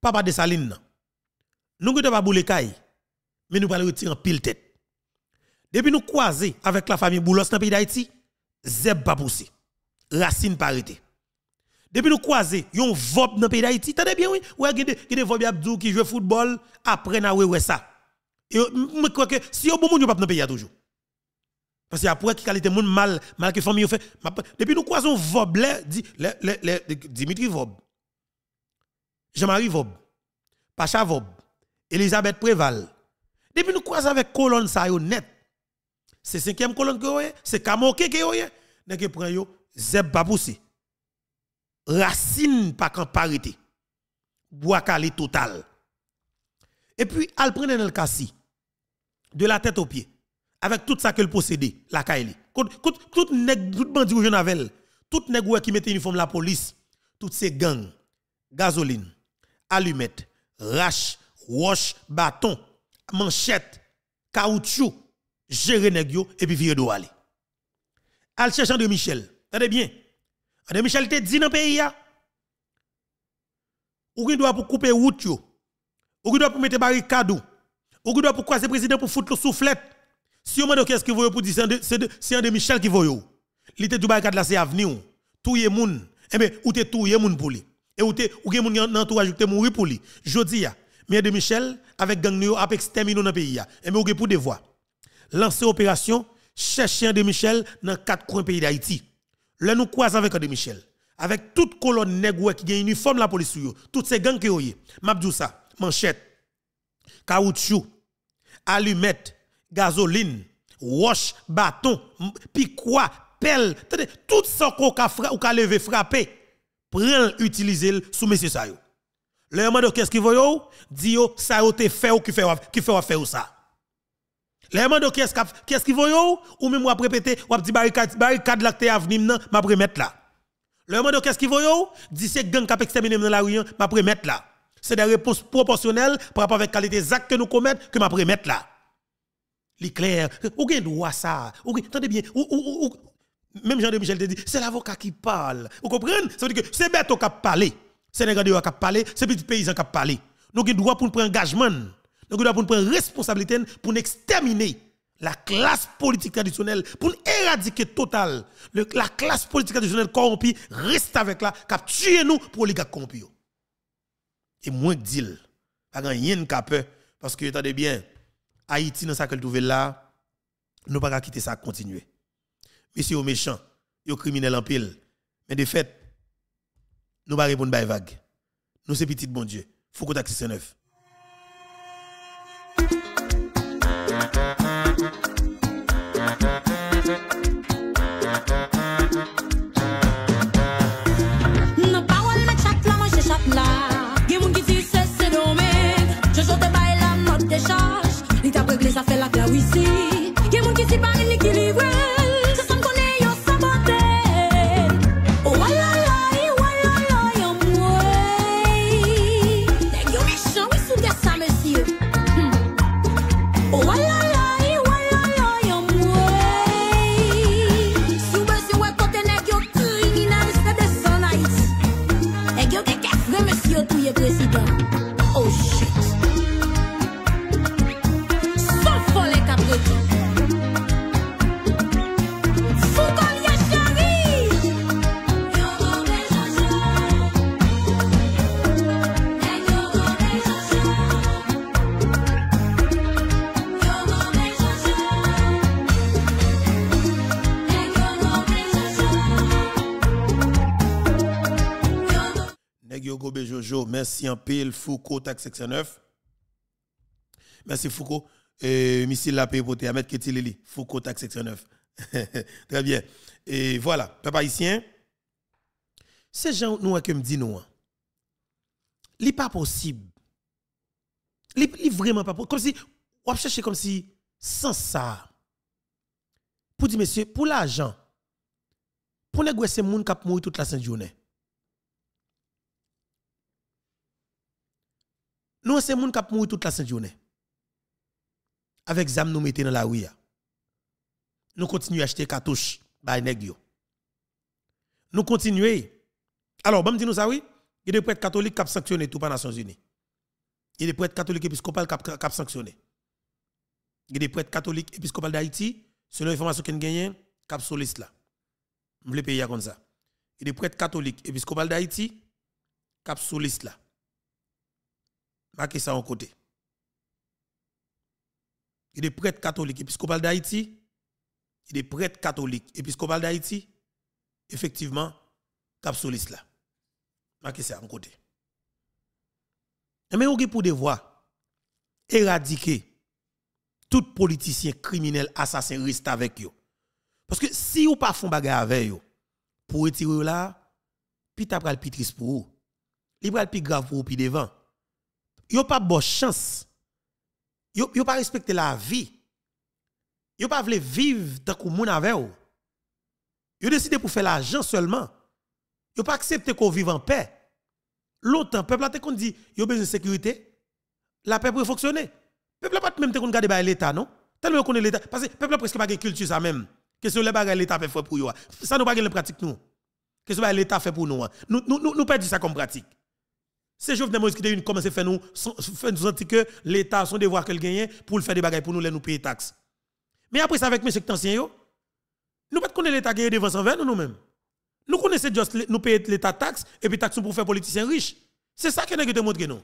papa de Saline nan. Nous ne pas bouler caille, mais nous allons retirer en pile tête. Depuis nous croiser avec la famille Boulos dans le pays d'Haïti, Zeb pas poussé. Racine pas arrêté. Depuis nous croiser, yon vob dans le pays d'Haïti, t'entendez bien oui, ouais des vob Abdou qui joue football après na ouais ça. Et je crois que si yon bon moun yon pas dans le pays toujours. Parce que après qui qualité moun mal que famille fait. Depuis nous croisons vob Dimitri Vob. Jean-Marie Vob. Pacha Vob. Elisabeth Préval. Depuis nous croisons avec colonne ça yo net. C'est 5e colonne que yo, c'est Kamoke que yo, n'est que prend yo Zeb pas poussé. Racine pas quand parité. Bois calé total. Et puis al prendre dans le cassi de la tête aux pieds avec tout ça que le possédait la Kaili. Tout nèg tout bandi ou Jonavel, tout nèg qui mettait uniforme la police, toutes ces gangs, gasoline, allumettes, rache, roche, bâton, manchette, caoutchouc, gérer nèg yo et puis virer do aller. Al cherche André Michel. Attendez bien. André Michel te dit dans le pays ya. Ou doit pour couper route yo. Ou doit pour mettre barricade. Ou doit pour croiser président pour foutre le soufflette. Si on m'a dit qu'est-ce qu'il veut pour dire c'est André Michel qui veut yo. Il était du barricade là c'est avenir. Touye moun. Eh ben ou te touye moun pour lui. Et ou gen moun nan entourage te mourir pour lui. Jodi ya. Mais André Michel avec gang yo a exterminé dans le pays ya. Eh ben ou gen pour devoir. Lancer opération chercher André Michel dans 4 coins pays d'Haïti. Là nous croisons avec André Michel. Avec toute colonne nègre qui a uniforme la police yo. Toutes ces gangs qui yo yé. Mabdou ça, manchette, caoutchouc, allumette, gasoline, roche, bâton, piquois, pelle, tout ça qu'on ka lever frapper, prend utiliser sous monsieur ça yo. Le mande qu'est-ce qu'il veut yo? Di yo ça yo te fait ou qui fait faire ça. Le mande qu'est-ce qu'il veut yo? Ou même ou répéter ou dit barricade là que t'es avenir nan m'a remettre là. Le mande qu'est-ce qu'il veut yo? Di c'est gang qui a exterminé dans la rue m'a remettre là. C'est des réponses proportionnelles par rapport avec qualité des actes que nous commettons que m'a remettre là. Li clair, ou gen droit ça. Ou attendez bien, même Jean de Michel te dit, c'est l'avocat qui parle. Vous comprenez? Ça veut dire que c'est bête qui parle. C'est les gars qui parle, c'est petit paysan qui parle. Nous avons droit pour prendre engagement. Nous avons droit pour prendre responsabilité pour exterminer la classe politique traditionnelle, pour éradiquer total la classe politique traditionnelle corrompue, reste avec là, qui tuer nous pour les gars corrompus. Et moins que dit, pas rien de peur, parce que attendez bien, Haïti dans ça qu'elle trouve là, nous pas quitter ça continuer. Monsieur au méchant, yo criminel en pile, mais de fait, nous pas répondre by vague. Nous c'est petit bon Dieu. Faut qu'on taxe 9. Ça fait la guerre ici. Il y a des gens qui s'y parlent l'équilibre. C'est ça qu'on est, yon saboté. Oh, walala, yon moué. Nèg yon méchant, oui, sous des ça, monsieur. Oh, walala, yon moué. Sous besoin, ouais, côté nèg yon criminel, c'est des sans Haïti. Nèg yon décafre, monsieur, tout est président. Oh, shit. Jojo, merci en pile, Foucault, taxe section 9. Merci Foucault. Missile la paix pour te mettre Ketilili. Foucault, taxe section 9. Très bien. Et voilà, peuple haïtien. Ces gens nous que me dit nous. Li pas possible. Li vraiment pas possible. Comme si on chercher comme si sans ça. Pour dire monsieur, pour l'argent. Pour négocier moun k'ap mourir toute la sainte journée. Nous, c'est moun k'ap mourir toute la sainte journée. Avec zam nous mettons dans la rue. Nous continuons à acheter cartouches by nèg yo. Nous continuons. Alors, bon, dis nous ça oui, il y a des prêtres catholiques qui ont sanctionné tout par les Nations Unies. Il y a des prêtres catholiques épiscopales qui ont sanctionné. Il y a des prêtres catholiques épiscopales d'Haïti, selon l'information qu'on gagne, qui ont sur liste là. Je voulais payer comme ça. Il y a des prêtres catholiques épiscopales d'Haïti, qui ont sur liste là. Marquez ça en côté. Il y a des prêtres catholiques épiscopales d'Haïti, il y a des prêtres catholiques épiscopales d'Haïti, effectivement, qui ont sur liste là. Marquez ça en côté. Mais on a pour devoir éradiquer tout politicien criminel assassin reste avec eux. Parce que si vous pas font bagarre avec eux pour retirer là, puis t'as pral plus triste pour vous. Il pral plus grave pour vous puis devant. Yo pas bonne chance. Yo pas respecter la vie. Yo pas vle vivre tant que moun avec vous. Yo décidé pour faire l'argent seulement. Yo pas accepter qu'on vive en paix. Longtemps peuple a te kon dit yo besoin de sécurité. La paix pour fonctionner. Peuple pas même te kon garder ba l'état non. Tellement connaît l'état parce que peuple presque pas de culture ça même. Question les bagages l'état fait pour yo. Ça nous pas gagne pratique nous. Question ba l'état fait pour nous. Nous perdons ça comme pratique. C'est Jovenel Moïse qui a commencé à faire nous sentir que l'état son devoir qu'elle gagne pour le faire des bagages pour nous payer taxes. Mais après ça avec monsieur ancien yo, nous pas connaître l'état gagner devant envers nous-mêmes. Nous connaissons juste nous payer l'état taxe et puis taxe pour faire politiciens riches. C'est ça que nous te montre nous.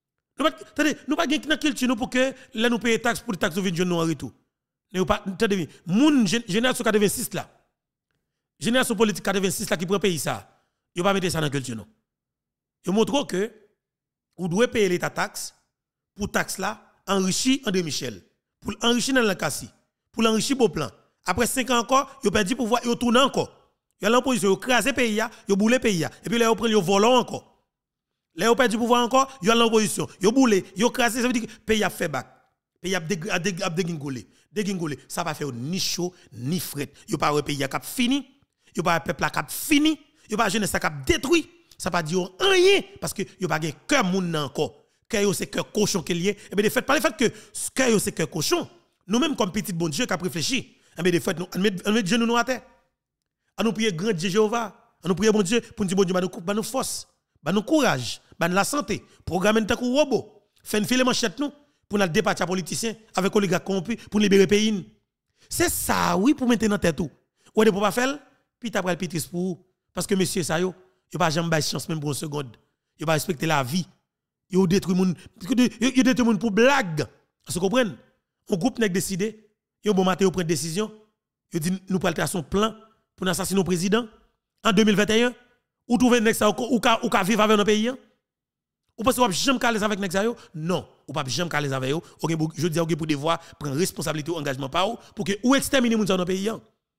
Nous pas gagner culture nous pour que là nous payer taxe pour taxe viennent nous en retour. Nous pas attendez moun génération 86 là. Génération politique 86 là qui prend pays ça. Yo pas mettre ça dans culture non. Yo montre que vous devez payer l'état taxe pour taxe là enrichi André Michel, pour enrichir dans Lankassi, pour l'enrichir Beauplan. Après 5 ans encore, yo perdu pouvoir, yo tourne encore. Yo l'opposition, yo crasé pays, yo boulé pays, et puis là yo prend yo volant encore. Là yo perdu pouvoir encore, yo l'opposition, yo boulé, yo crasé, ça veut dire que pays a fait bac. Pays a dégingolé. Dégingolé, ça va faire ni chaud ni fret. Yo pas un pays a cap fini, yo pas un peuple a cap fini, yo pas jeunesse a cap détruit. Ça pas dire rien parce que yo pas gen cœur moun encore. Cœur c'est cœur cochon qui lié. Et bien de fait par le fait que cœur c'est cœur cochon, nous même comme petit bon Dieu qui a réfléchi. Et bien de fait nous met Dieu nous à terre. À nous prier grand Dieu Jéhovah, à nous prier bon Dieu pour nous dire bon Dieu ba nous force, ba nous courage, ba la santé, programmer tant que robot, faire une filet manchette nous pour nous départir politiciens avec oligarques corrompus pour libérer pays. C'est ça oui pour maintenir tête tout. Ou de pour pas faire puis t'as pral petit pour parce que monsieur ça yo pas jamais bailler chance même pour une seconde. Yo pas respecter la vie. Yo détruit moun, yo détruit moun pour blague. Vous comprenez? Un groupe n'a décidé, yo bon matin yo prend décision, yo dit nous pral tracer son plan pour assassiner le président en 2021 ou trouver nek ça ou ka vivre avec nos pays. Ou parce que jamais caler avec nek ça yo? Non, ou pas jamais caler avec yo. Je dis OK pour devoir prendre responsabilité ou engagement par pour que ou exterminer moun dans nos pays.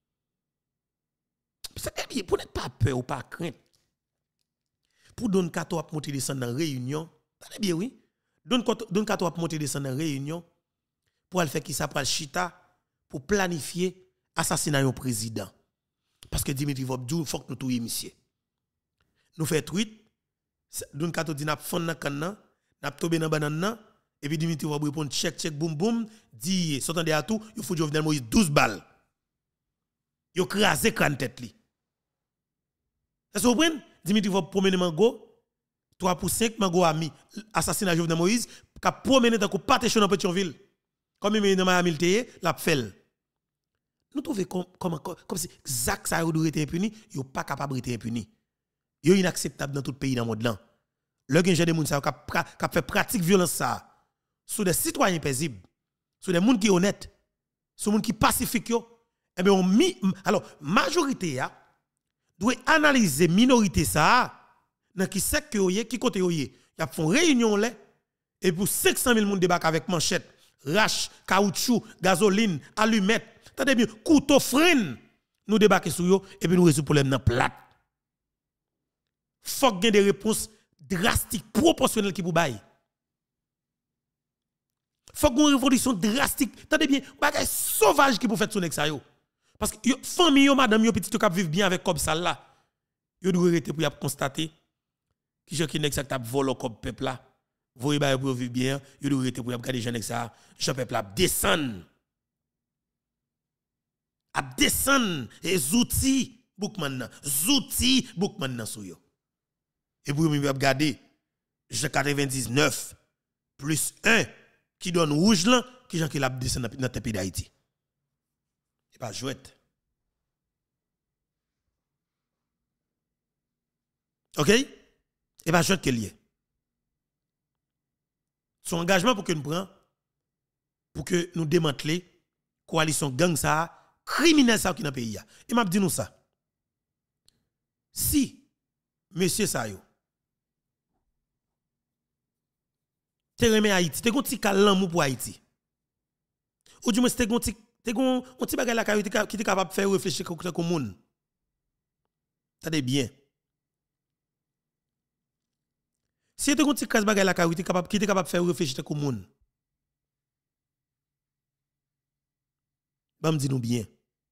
C'est pour n'être pas peur ou pas crainte. Pour donner 4 à monter descendre dans réunion, t'as bien oui. Donne 4 à monter descendre dans réunion pour aller faire qui ça pour le chita pour planifier assassinat un président. Parce que Dimitri Vobdou faut que nous touyer monsieur. Nous fait tweet, donne 4 dit n'a fond dans canne, n'a tomber dans banane et puis Dimitri Vobdou répond check boum boum, dit s'entendez à tout, il faut Jovenel Moïse 12 balles. Yo crasé crâne tête li. Est-ce que vous comprenez? Dimitri va promener Mango, 3 pour 5, Mango a mis assassinat Jovenel Moïse, qui a promené dans le pâté dans Pétionville. Comme il est dans Miami, l'a fait. Nous trouvons comme si Zach ça doit être impuni, il n'est pas capable d'être impuni. Il est inacceptable dans tout le pays dans le monde. Le gen de moun sa qui fait pratique violence ça sur des citoyens paisibles, sur des gens qui sont honnêtes, sur des gens qui pacifiques. Eh bien, alors, majorité doit analyser minorité ça dans qui sait que qui côté yoye y a font réunion là et pour 500 000 monde débarquent avec manchette rache caoutchouc gasoline allumette attendez bien couteau freine nous débarquer sur yo et puis nous résoudre problème dans plate faut gagner des réponses drastiques proportionnelles qui pour bail faut une révolution drastique attendez bien bagay sauvage qui pour faire son ex ça yo. Parce que famille yo madame yo petit yo k'ap vivre bien avec comme ça là. Yo doit arrêter pour constater qui je qui nek ça t'a volé comme peuple là. Voyez ba pour vivre bien, yo doit arrêter pour regarder gens nek ça, je peuple là descend. A descend et zouti boukman nan sou yo. Et pour me regarder je 99 plus 1 qui donne rouge là, qui gens qui l'a descendu dans le pays d'Haïti. Et pas jouette. OK? Et pas jouette qu'il y ait. Son engagement pour que nous prenions, pour que nous démantelions coalition gang ça, criminel ça qui dans le pays. Et m'a dit nous ça. Si monsieur Sayo te remet Haïti, te gon ti l'amour pour Haïti. Ou du moins te gon ti bagay la qui te capable de faire réfléchir comme monde. Tendez bien. Si te gon ti kras bagay la qui te capable de faire réfléchir comme monde. Bam di nous bien.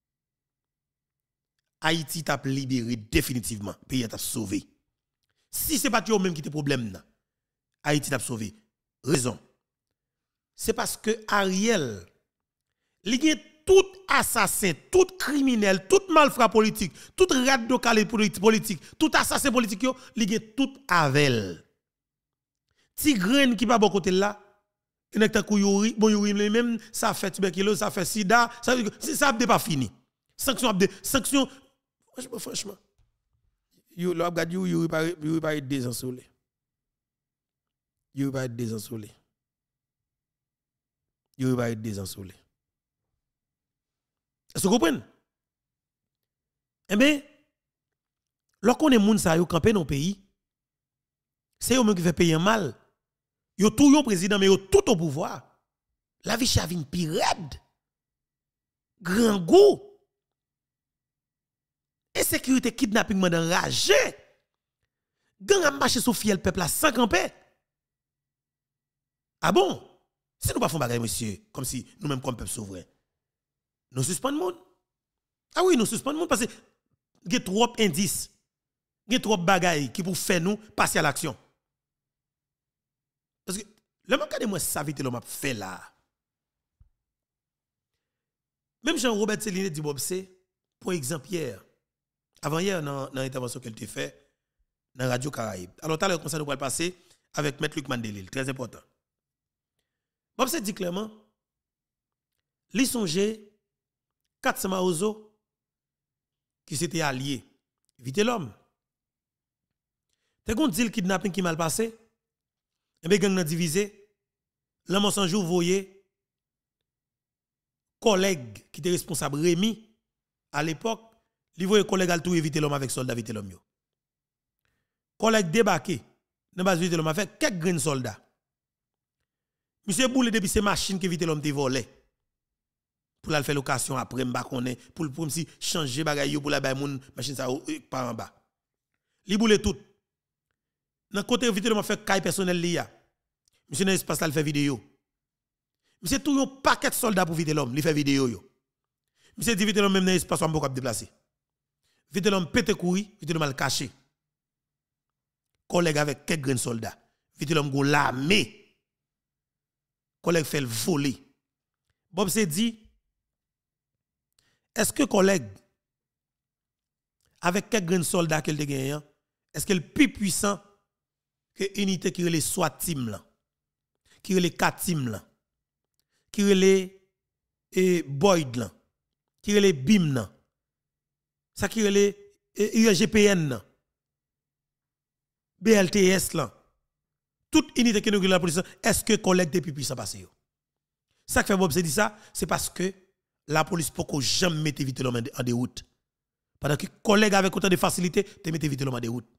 Haïti t'a libéré définitivement, pays t'a sauvé. Si c'est pas toi même qui te problème, Haïti t'a sauvé. Raison. C'est parce que Ariel, il y a tout assassin, tout criminel, tout malfrat politique, tout radical politique, tout assassin politique, il y a tout avec. Ti graine qui pas bon côté là, il y a Yuri, bon Yuri même ça fait tuberculose, ça fait sida, ça n'a pas fini. Sanction franchement. Yo le regarde Yuri pas être désensolé. Yuri pas être désensolé. Yuri pas être désensolé. Est-ce que vous comprenez? Eh bien, lorsqu'on est moun sa yo campé dans le pays, c'est eux même qui fait payer mal. Yo tout yon président mais yo tout au pouvoir. La vie chavine pirade. Grand goût. Insécurité, kidnapping, enragé. Gang a marché sous fiel peuple à 5 campé. Ah bon? Si nous ne faisons pas monsieur, comme si nous-mêmes comme peuple souverain, nous suspendons le monde. Ah oui, nous suspendons le monde parce que il y a trop d'indices, il y a trop de bagailles qui pour faire nous passer à l'action. Parce que le manque de moi savite l'homme a fait là. Même Jean-Robert Céline dit Bobsé, pour exemple hier, avant hier dans l'intervention qu'elle t'a fait dans Radio Caraïbe. Alors tout à l'heure, nous va passer avec Maître Luc Mandelil, très important. Bobsé dit clairement, li songe 4 Maozo qui s'étaient alliés, vite l'homme. T'es qu'on dit le kidnapping qui mal passé, et bien gang nan divisé, l'homme sans jour voyé, collègue qui était responsable Rémi, à l'époque, li voye collègue al tout éviter l'homme avec soldat vite l'homme yo. Collègue débarqué, nan base vite l'homme avec quelques grains soldats. Monsieur Boule depuis ces machines qui vite l'homme te volé. Pour la faire location après m'ba connaît pour si changer bagay yo pour la bay moun machine ça par en bas. Li boule tout. Dans côté vite l'homme fait caille personnel li ya. Monsieur dans espace là il fait vidéo. Monsieur tout un paquet de soldats pour vite l'homme, il fait vidéo yo. Monsieur dit vite l'homme même dans espace on pas déplacer. Vite l'homme pété courir, vite l'homme mal caché. Collègue avec quelques grains soldats. Vite l'homme go l'armée. Collègue fait le voler. Bob s'est dit, est-ce que collègue, avec quelques grains soldats qu'elle a gagné, est-ce qu'elle est plus puissant que l'unité qui est les SWAT team là, qui est les 4 team là, qui est les Boyd là, qui est les BIM là, ça qui est les UGPN là, BLTS là. Toute unité qui nous la police, est-ce que collègue depuis puissant passé? Ça qui fait Bob se dit ça, c'est parce que la police peut jamais mettre vite l'homme en déroute. Pendant que collègue avec autant de facilité, te mette vite l'homme en déroute.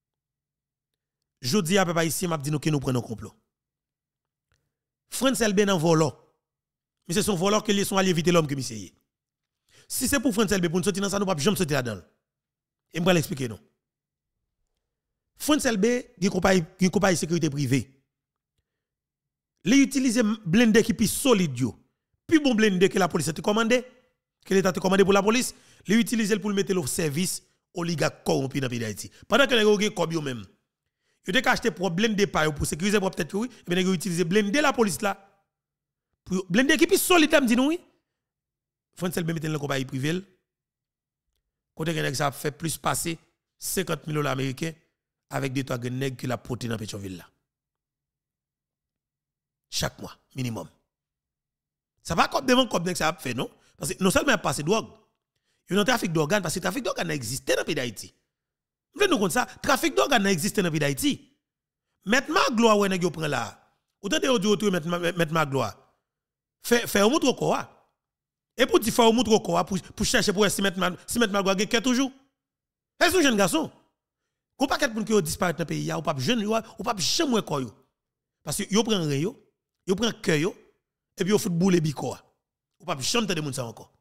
Je dis à papa ici, m'a dit nous que nous prenons complot. France LB dans volant. Mais c'est son volant que les sont allés éviter l'homme que monsieur. Si c'est pour France LB pour nous sortir dans ça, nous pas jamais sortir là-dedans. Et me l'expliquer non. France LB, il y a une compagnie de sécurité privée. Les utiliser blindé qui plus solide yo. Plus bon blindé que la police a commandé, que l'État a commandé pour la police, les utiliser pour le mettre au service oligarque corrompu dans le pays d'Haïti. Pendant que les gens ont comme même. Ils ont acheté pour blindé pour sécuriser pour peut-être oui, mais ils ont utilisé blindé la police là. Pour blindé qui plus solide me dit oui. France LB mettre dans la compagnie privée. Côté que ça fait plus passer 50 000 $ américains avec des toits nègres que la portée dans Pétionville là. chaque mois, minimum. Ça va comme devant comme ça a fait, non? Parce que non seulement il y a passé de drogue, il y a un trafic d'organes, parce que le trafic d'organes a existé dans le pays d'Haïti. Vous nous comme ça, trafic d'organes a existé dans le pays d'Haïti. Mettre ma gloire, ouais, nèg yo prend là. Autant de audio mettre ma gloire. Faire un moutre quoi. Et pour dire faire un moutre quoi, pour chercher pour si mettre ma gloire, il toujours. Est-ce un jeune garçon? Qu'on pas quelqu'un qui disparaît dans le pays, ou pas jeune, ou pas jamais quoi yo. Parce que yo prend rien yo prend cœur yo, et puis yo football et biko. Ou pas jamais de monde ça encore.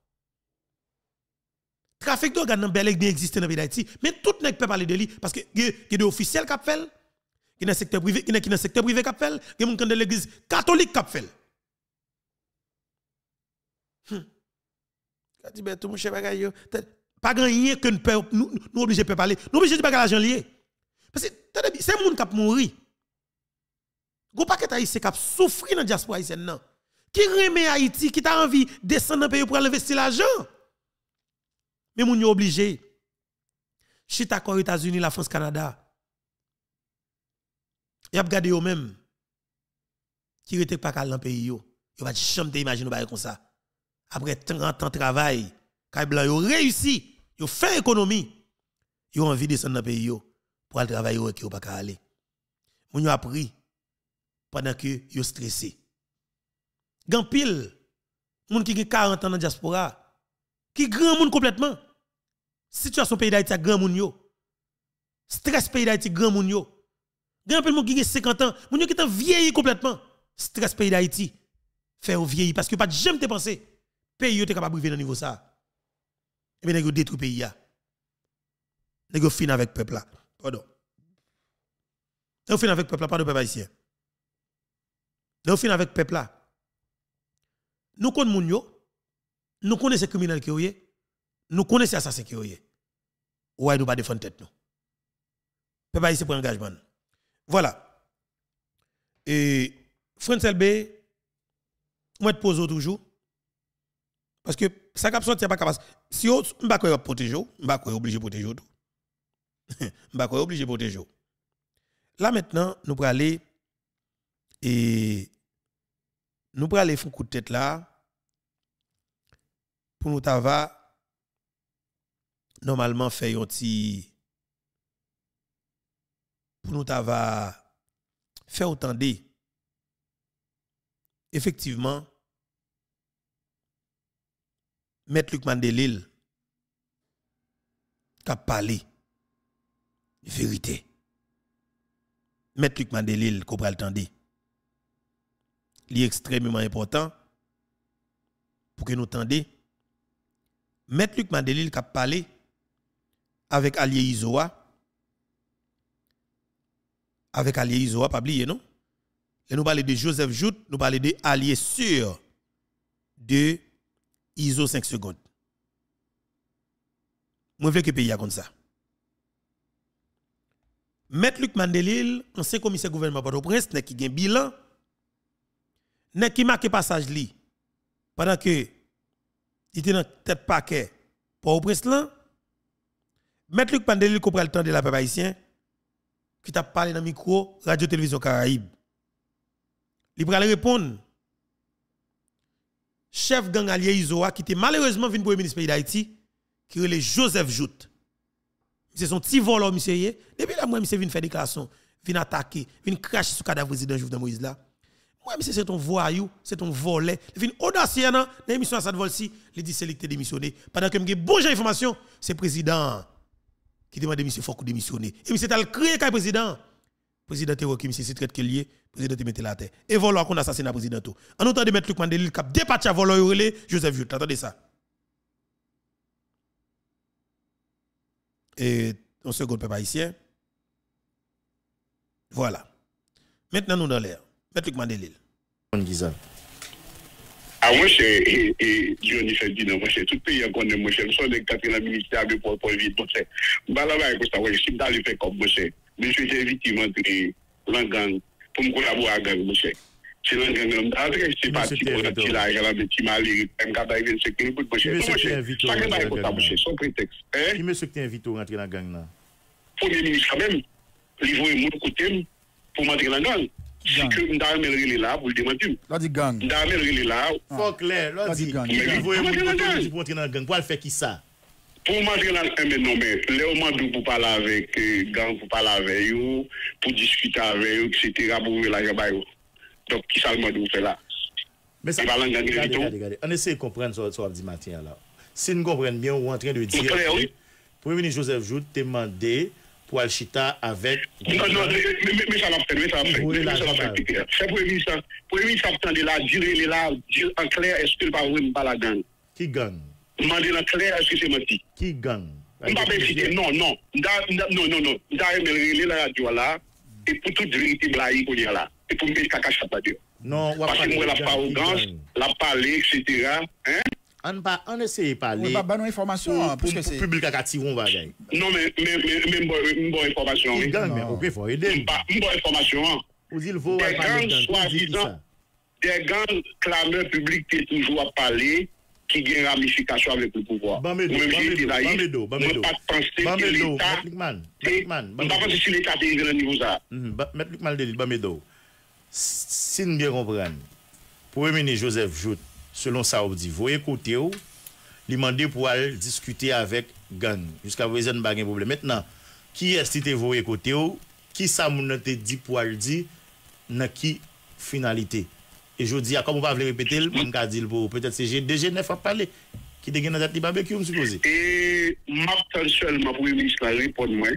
Trafic d'organes nan bel et bien existe dans le pays d'Haïti, mais tout nèg peut parler de lui parce que il y a des officiels qui fait, qui dans secteur privé, qui dans secteur privé qui fait, qui moun de l'église catholique qui fait. Quand dit ben tout mon cher bagay yo, pas grand rien que nous obligé de parler. Nous obligé de parler l'argent lié. Parce que c'est moun qui mourir. Go paquet haïtien qui souffrir dans diaspora haïtienne non. Qui remet Haïti, qui t'a envie de descendre dans le pays pour investir l'argent. Mais moun yo obligé. Chita aux États-Unis, la France, Canada. Y a regardé eux même qui était pas dans le pays yo. Yo va jamais imaginer ba comme ça. Après 30 ans de travail, quand blanc yo réussi, yo fait économie. Yo envie de descendre dans le pays yo pour aller travailler qui yo pas aller. Moun yo appris pendant que yo stressé. Gan pile moun qui 40 ans dans diaspora qui grand moun complètement. Situation pays d'Haïti grand moun yo. Stress pays d'Haïti grand moun yo. Grand pile moun qui 50 ans, moun yo qui t'en vieilli complètement. Stress pays d'Haïti fait ou vieilli parce que pas jamais te penser pays yo te capable vivre dans niveau ça. Et bien nèg détruit pays ya. Nèg fin avec peuple là. Pardon. Nèg fin avec peuple là, pardon peuple haïtien. Nèg fin avec peuple là. Nous connaissons moun yo, nous connaissons les criminels qui yo, nous connaissons les assassins qui yo. Ouais, nous pas défendre tête nous. Peuple haïtien pour engagement. Voilà. Et François LB, moi te pose toujours parce que ça cap sorti pas capable. Si on pas quoi protéger, on pas quoi obligé protéger tout. On pas quoi obligé protéger. Là maintenant, nous pour aller et nous pour aller faire coup de tête là pour nous tava normalement faire un petit pour nous tava faire autant de effectivement Maître Luc Mandelil qui a parlé de vérité. Maître Luc Mandelil qui a le temps. Il est extrêmement important pour que nous tendions. Maître Luc Mandelil qui a parlé avec Alié Isoa. Avec Alié Isoa, pas oublier, non? Et nous parlons de Joseph Jout, nous parlons de Alié sûr de ISO 5 secondes. Moi, je veux que le pays a comme ça. Maître Luc Mandelil, ancien commissaire gouvernement Port-au-Prince, qui a un bilan, qui marque passage li pendant que il était dans tête paquet Port-au-Prince là. Maître Luc Mandelil qui prend le temps de la peuple haïtien, qui t'a parlé dans le micro Radio Télévision Caraïbe. Il va répondre. Chef gang allié Isoa qui était malheureusement venu pour le ministre pays d'Haïti qui est le Joseph Jout. C'est son petit voleur monsieur yé. Depuis là moi monsieur vient faire déclaration, vient attaquer, vient cracher sur cadavre président Jovenel Moïse là. Moi monsieur c'est ton voyou, c'est ton volet. Il vient audacieux dans l'émission Assad Volsi, il dit sélecté démissionner. Pendant que j'ai bon information, c'est président qui demande démission faut démissionner. Et monsieur t'a créé comme président. Président Théo qui monsieur c'est traite que lié, président te mettait la terre. Et voleur qu'on assassine le président tout. En autant de mettre Luc Mandelil cap dépatch à voleur relé Joseph Jout. Attendez ça. Et on seconde peuple haïtien. Voilà. Maintenant nous dans l'air. Mettre Luc Mandelil. Ah, moi, c'est Johnny Ferdinand, moi, c'est tout le pays qu'on est, moi, c'est le son des 4 ministères pour vite, moi, c'est. Bah, là, bah, écoute, ouais, si dans le fait comme moi, c'est. Monsieur, j'ai effectivement entré dans la gang pour me collaborer avec la gang, moi, c'est. C'est la gang, c'est parti pour la petite là, il y a la petite malheur, même quand il vient de se créer, moi, c'est. Son prétexte. Qui me souhaite inviter à rentrer dans la gang, là? Premier ministre, quand même, il faut mon côté pour m'entrer dans la gang. Si que Ndamel est là, pour le démentir. Là, dit gang. Ndamel est là. Faut clair, là dit gang. Il faut entrer dans gang. Pour faire qui ça? Pour m'entrer dans le non, mais les moments pour parler avec gang, pour parler avec eux, pour discuter avec eux, etc., pour ouvrir la jambe. Donc, qui ça le mode fait là? Mais ça, regardez. On essaie de comprendre ce qu'on dit matin là. Si nous comprenons bien, on est en train de dire que Premier ministre Joseph Jout t'a demandé pour Alchita avec. Non, mais ça l'a fait. C'est Premier ministre a attendu là, dire là, dire en clair, est-ce que pas oui, pas la gang? Qui gang? Demander en clair, est-ce que c'est menti? Qui gang? Non. Non. La radio là, et pour toute vérité, qu'on y a là. Et pour me dire caca chapa Dieu. Non, parce que moi, la arrogance, la parler, etc. Hein? On essaie de parler. On va pas nos informations pour le public à tirer va gagner. Non, mais bonne information. Il gagne, mais ok, faut aider. Une bonne information. Vous dites, il faut des gangs soi-disant, des gangs clameurs publics qui toujours à parler, qui ont une ramification avec le pouvoir. Bamedo. Je ne pas penser que l'État. Je ne pas penser que l'État est à niveau ça. Maître Luc Maldelit, Bamedo. Si nous bien comprenons, Premier ministre Joseph Jout, selon ça, vous dit, vous écoutez, vous demandez pour aller discuter avec gang. Jusqu'à présent, nous n'avons pas de problème. Maintenant, qui est-ce que vous écoutez, qui ça vous dit pour aller dire, dans qui finalité? Et je dis, comme on va le répéter, je vais dire peut-être c'est DG9 à parler, qui est dans la barbecue, je suppose. Et je seulement pour le ministre répondre moi.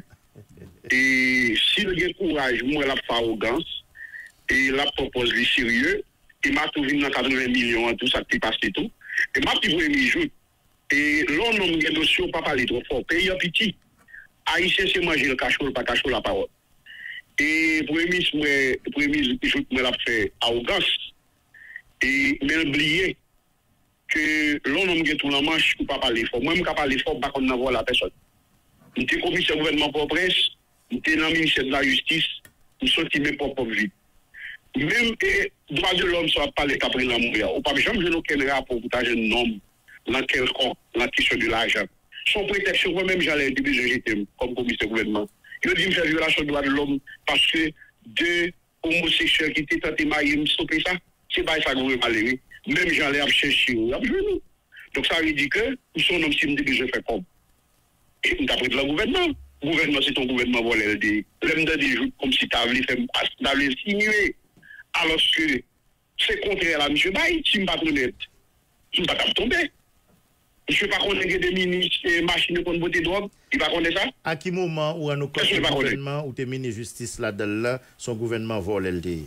Et si le courage, moi, la arrogance, et la propose les sérieux, et m'a trouvé dans 80 millions, tout ça qui passe et tout. Et m'a dit, vous jour. Et l'on nomme les dossiers, pas parler trop fort. Pays en petit. Haïtien, c'est manger le cachot, pas cachot la parole. Et pour le ministre, je l'a fait arrogance. Et mais oublier que l'on nomme tout la manche, ou pas parler fort. Moi, je ne peux pas parler fort, pas qu'on n'envoie la personne. Je suis commissaire gouvernement pour presse, je suis dans le ministère de la Justice, je suis sorti mes propres vies. Même que droit de l'homme soit pas les capri la mourir. Ou pas jamais je aucun rapport pour ta jeune homme dans quelconque la question de l'argent. Son prétexte, moi-même j'allais dire que j'étais comme commissaire gouvernement. Il dit me faire violation de droit de l'homme parce que deux homosexuels qui étaient tentés de marier me stopper ça. C'est pas ça que vous parlez. Même j'allais chercher ou donc ça veut dire que nous sommes homme si me dit que je fais comme. Et d'après le gouvernement. Le gouvernement, c'est ton gouvernement volé. L'homme de des jours comme si tu avais signé. Alors que c'est contraire à M. Baye, si je ne suis pas honnête, je ne suis pas tomber. Je ne suis pas connaître des ministres et machines pour voter drogue, il va connaître ça. À quel moment où on a un gouvernement où tu es ministre de justice là-dedans, son gouvernement vole LD?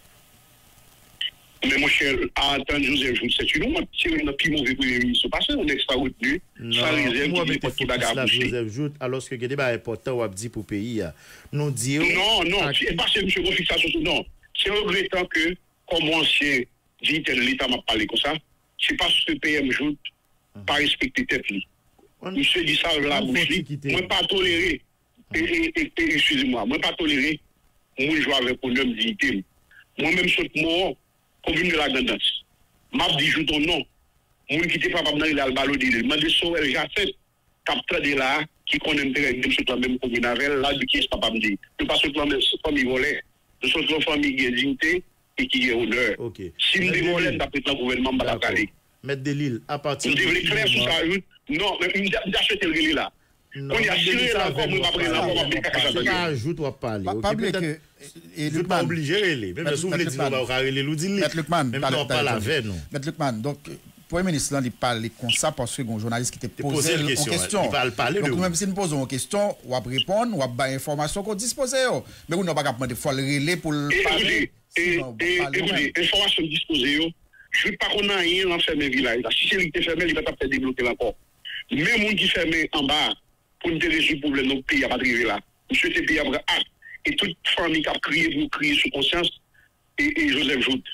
Mais mon cher, à attendre Joseph Jout, c'est une honte. C'est une plus mauvaise premier ministre. Parce qu'on est extra retenu. Non, moi, je suis là, Joseph Jout, alors que des choses importantes à dire pour le pays. Nous disons. Non, c'est pas que M. Confix ça surtout. Non. C'est regrettant que, comme ancien dignitaire de l'État m'a parlé comme ça, c'est parce que le PM Jout pas respecté tête. Monsieur dit ça, la bouche. Moi, pas toléré. Excusez-moi, moi, pas toléré. Moi, je joue avec un homme dignité. Moi-même, je suis mort. Comme une de la tendance. M'a dit, joue ton nom. Mon qui n'était pas dans le ballon d'île. M'a dit, Sorel Jacet, capteur de là, qui connaît même sur la même commune avec là, de qui est-ce pas me dire. Nous pas sur la même famille volée. Nous sommes une famille qui est dignité et qui est honneur. Si nous devons voler, d'après le gouvernement, va la parler. Maître Delille, à partir de. Vous devez clair sur ça. Non, mais nous achetons le relais là. On y a tiré là, comme on va prendre là, on va appeler ça. Ajoute ou parler. Pas que. Et vous pas obligé de les. Même si vous voulez dire, on va reler l'oudil. Maître Lucman, même si on parle avec nous. Maître Lucman, donc, le Premier ministre, il parle comme ça parce que un journaliste qui t'a posé une question. Il va parler de donc, même si nous posons une question, on va répondre, on va avoir l'information qu'on dispose. Mais vous n'avez pas demander faut le relais pour le parler. Écoutez, information disposée, je ne veux pas qu'on a rien dans ce village. Si c'est lui qui est fermé, il va pas peut-être débloquer encore. Même les gens qui sont fermés en bas, pour nous résoudre le problème, notre pays n'a pas arrivé là. Monsieur le pays a pris acte. Et toute famille qui a crié pour crier sous conscience, et Joseph Jout.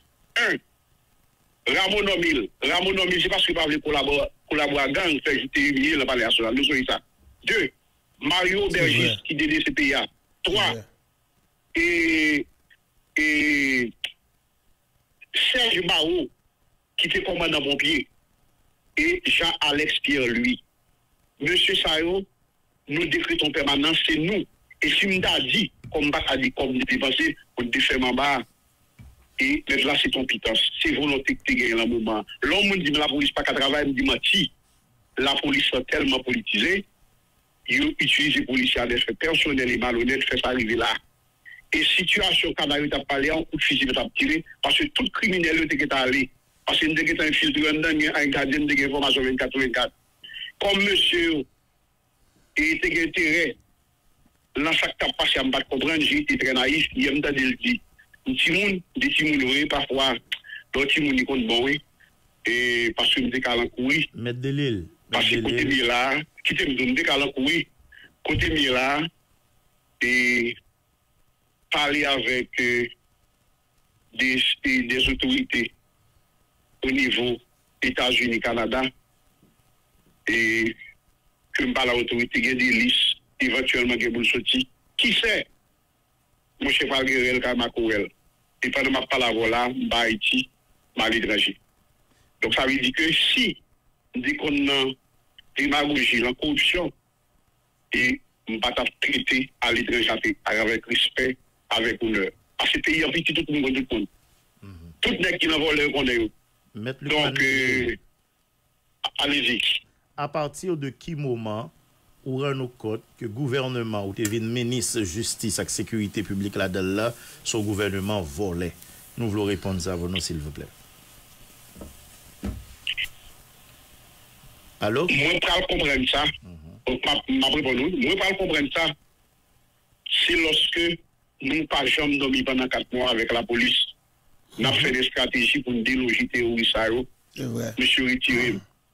Ramon Omil, c'est parce qu'il va collaborer à gang, faire jeter humilier le palais national. Nous sommes ça. 2. Mario Bergis, qui dédie ce pays. 3. Et Serge Barreau, qui était commandant pompier. Et Jean-Alex Pierre, lui. Monsieur Sayo, nous décrétons permanence, c'est nous. Et si nous avons dit, comme nous avons dit, comme nous avons pensé, pour nous défaire en bas, Et là, c'est ton pitance. C'est volonté que tu gagnes dans le moment. L'homme me dit, mais la police pas qu'à travailler, me dit, menti. La police est tellement politisée, ils utilisent les policiers à des faits personnels et malhonnêtes, fait ça arriver là. Et situation Canada t'a parlé, un coup de fusil t'a tiré, parce que tout criminel était allé. Parce qu'il était infiltré dans un gardien de information 24/24. Comme monsieur était intérêt, dans chaque cas passé, je ne comprends pas, j'ai été très naïf, il y a un temps de le dire. Des petits oui, parfois, d'autres petits qui comptent bon, oui. Et parce que je me décale en couille. Mettre de l'île. Parce que côté là, qui te me décale en couille, côté là, et parler avec des autorités au niveau États-Unis, Canada, et que me parle à l'autorité, il y a des listes, éventuellement, qui vont sortir. Qui sait? Mon chef Algerel, Kamakourel. Et pendant ma parole là, Haïti, à l'étranger. Donc ça veut dire que si on dit qu'on a démagogie, la corruption, et on ne va pas traiter à l'étranger avec respect, avec honneur. Parce que pays en petit, tout le monde compte. Tout le monde qui n'a volé, on est. Donc, allez-y. À partir de qui moment ou rend nous compte que le gouvernement ou le ministre de justice et sécurité publique là-dedans, son gouvernement volait? Nous voulons répondre à vous, s'il vous plaît. Allô? Moi, je peux comprendre ça. Moi, je peux comprendre ça. C'est lorsque nous pas jamais dormi pendant 4 mois avec la police. Nous avons fait des stratégies pour nous déloger terroristes. Monsieur retiré.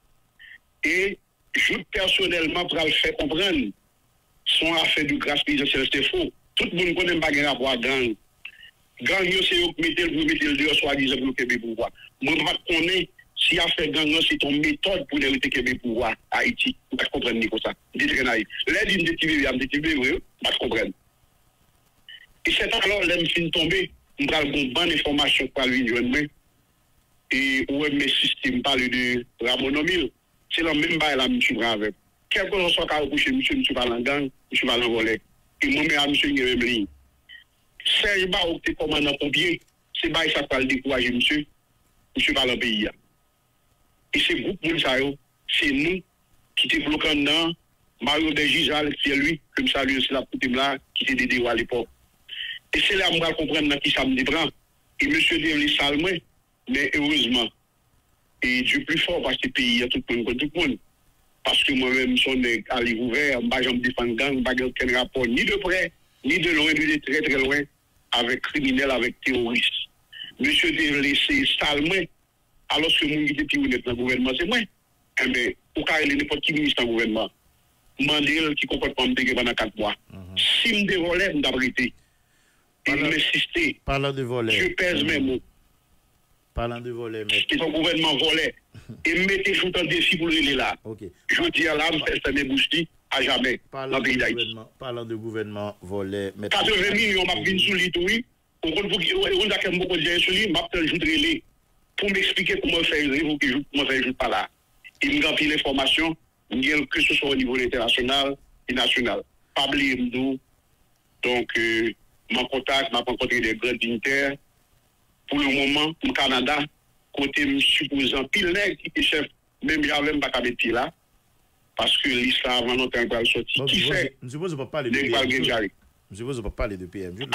Et je personnellement pour le faire comprendre son affaire de grâce présidentielle, c'est faux. Tout le monde connaît pas de rapport à gang. Gang, c'est eux qui mettent le dehors, soi-disant, pour le pouvoir. Moi, je ne connais pas si affaire gang, c'est ton méthode pour le pouvoir à Haïti. Je ne comprends pas ça. Je suis très naïf. Là, je dis, je ne comprends pas. Et c'est alors, là, je suis tombé, je vais une bonne information pour lui, et où mes systèmes parlent de Ramon Omil. C'est la même bail là, monsieur avec. Quel que soit le cas, monsieur parle en gang, monsieur parle en volet. Et moi, monsieur, il y a même ligne. Serge Barou, qui est commandant pompier, c'est bail ça parle décourager monsieur parle en pays. Et c'est groupe Moulsayo, c'est nous qui étions bloqués dans Mario Desgisal, c'est lui, comme ça, lui aussi, la coutume là, qui était dédié à l'époque. Et c'est là, on va comprendre qui ça me déprend. Et monsieur Devlis Salmoué, mais heureusement, et du plus fort parce que le pays a tout le monde. Parce que moi-même, je suis à livre ouvert, je me défends gang, je n'ai aucun rapport, ni de près, ni de loin, ni de très très loin, avec criminels, avec terroristes. Monsieur Devlis Salmoué, alors que moi, qui était honnête dans le gouvernement, c'est moi. Eh bien, pour qu'il y ait n'importe qui ministre dans le gouvernement, Mandel qui comporte pas me pendant 4 mois. Si me dévolait, je m'abriter. Et je m'insister. Parlant de volet. Je pèse mes mots. Parlant de volet, mais. Son gouvernement volait. Et mettez tout en défi pour le là. Okay. Je dis à l'âme, c'est mes bouches à jamais. Dans le pays d'Haïti. Parlant de gouvernement volet. 80 millions, m'a vu sous l'île, oui. On a beaucoup de gens sur l'île, m'a ajouté les. Pour m'expliquer comment faire les pas là. Il me remplit l'information, que ce soit au niveau international et national. Pas oublier nous. Donc, mon contact, m'a rencontré des grands dignitaires. Pour le moment, au Canada, côté me supposant pile nègre qui est chef, même j'avais même pas qu'à mettre là. Parce que l'islam avant notre temps sorti. Qui sait? Je suppose pas parler de PMJ. Je suppose pas parler de PMJ.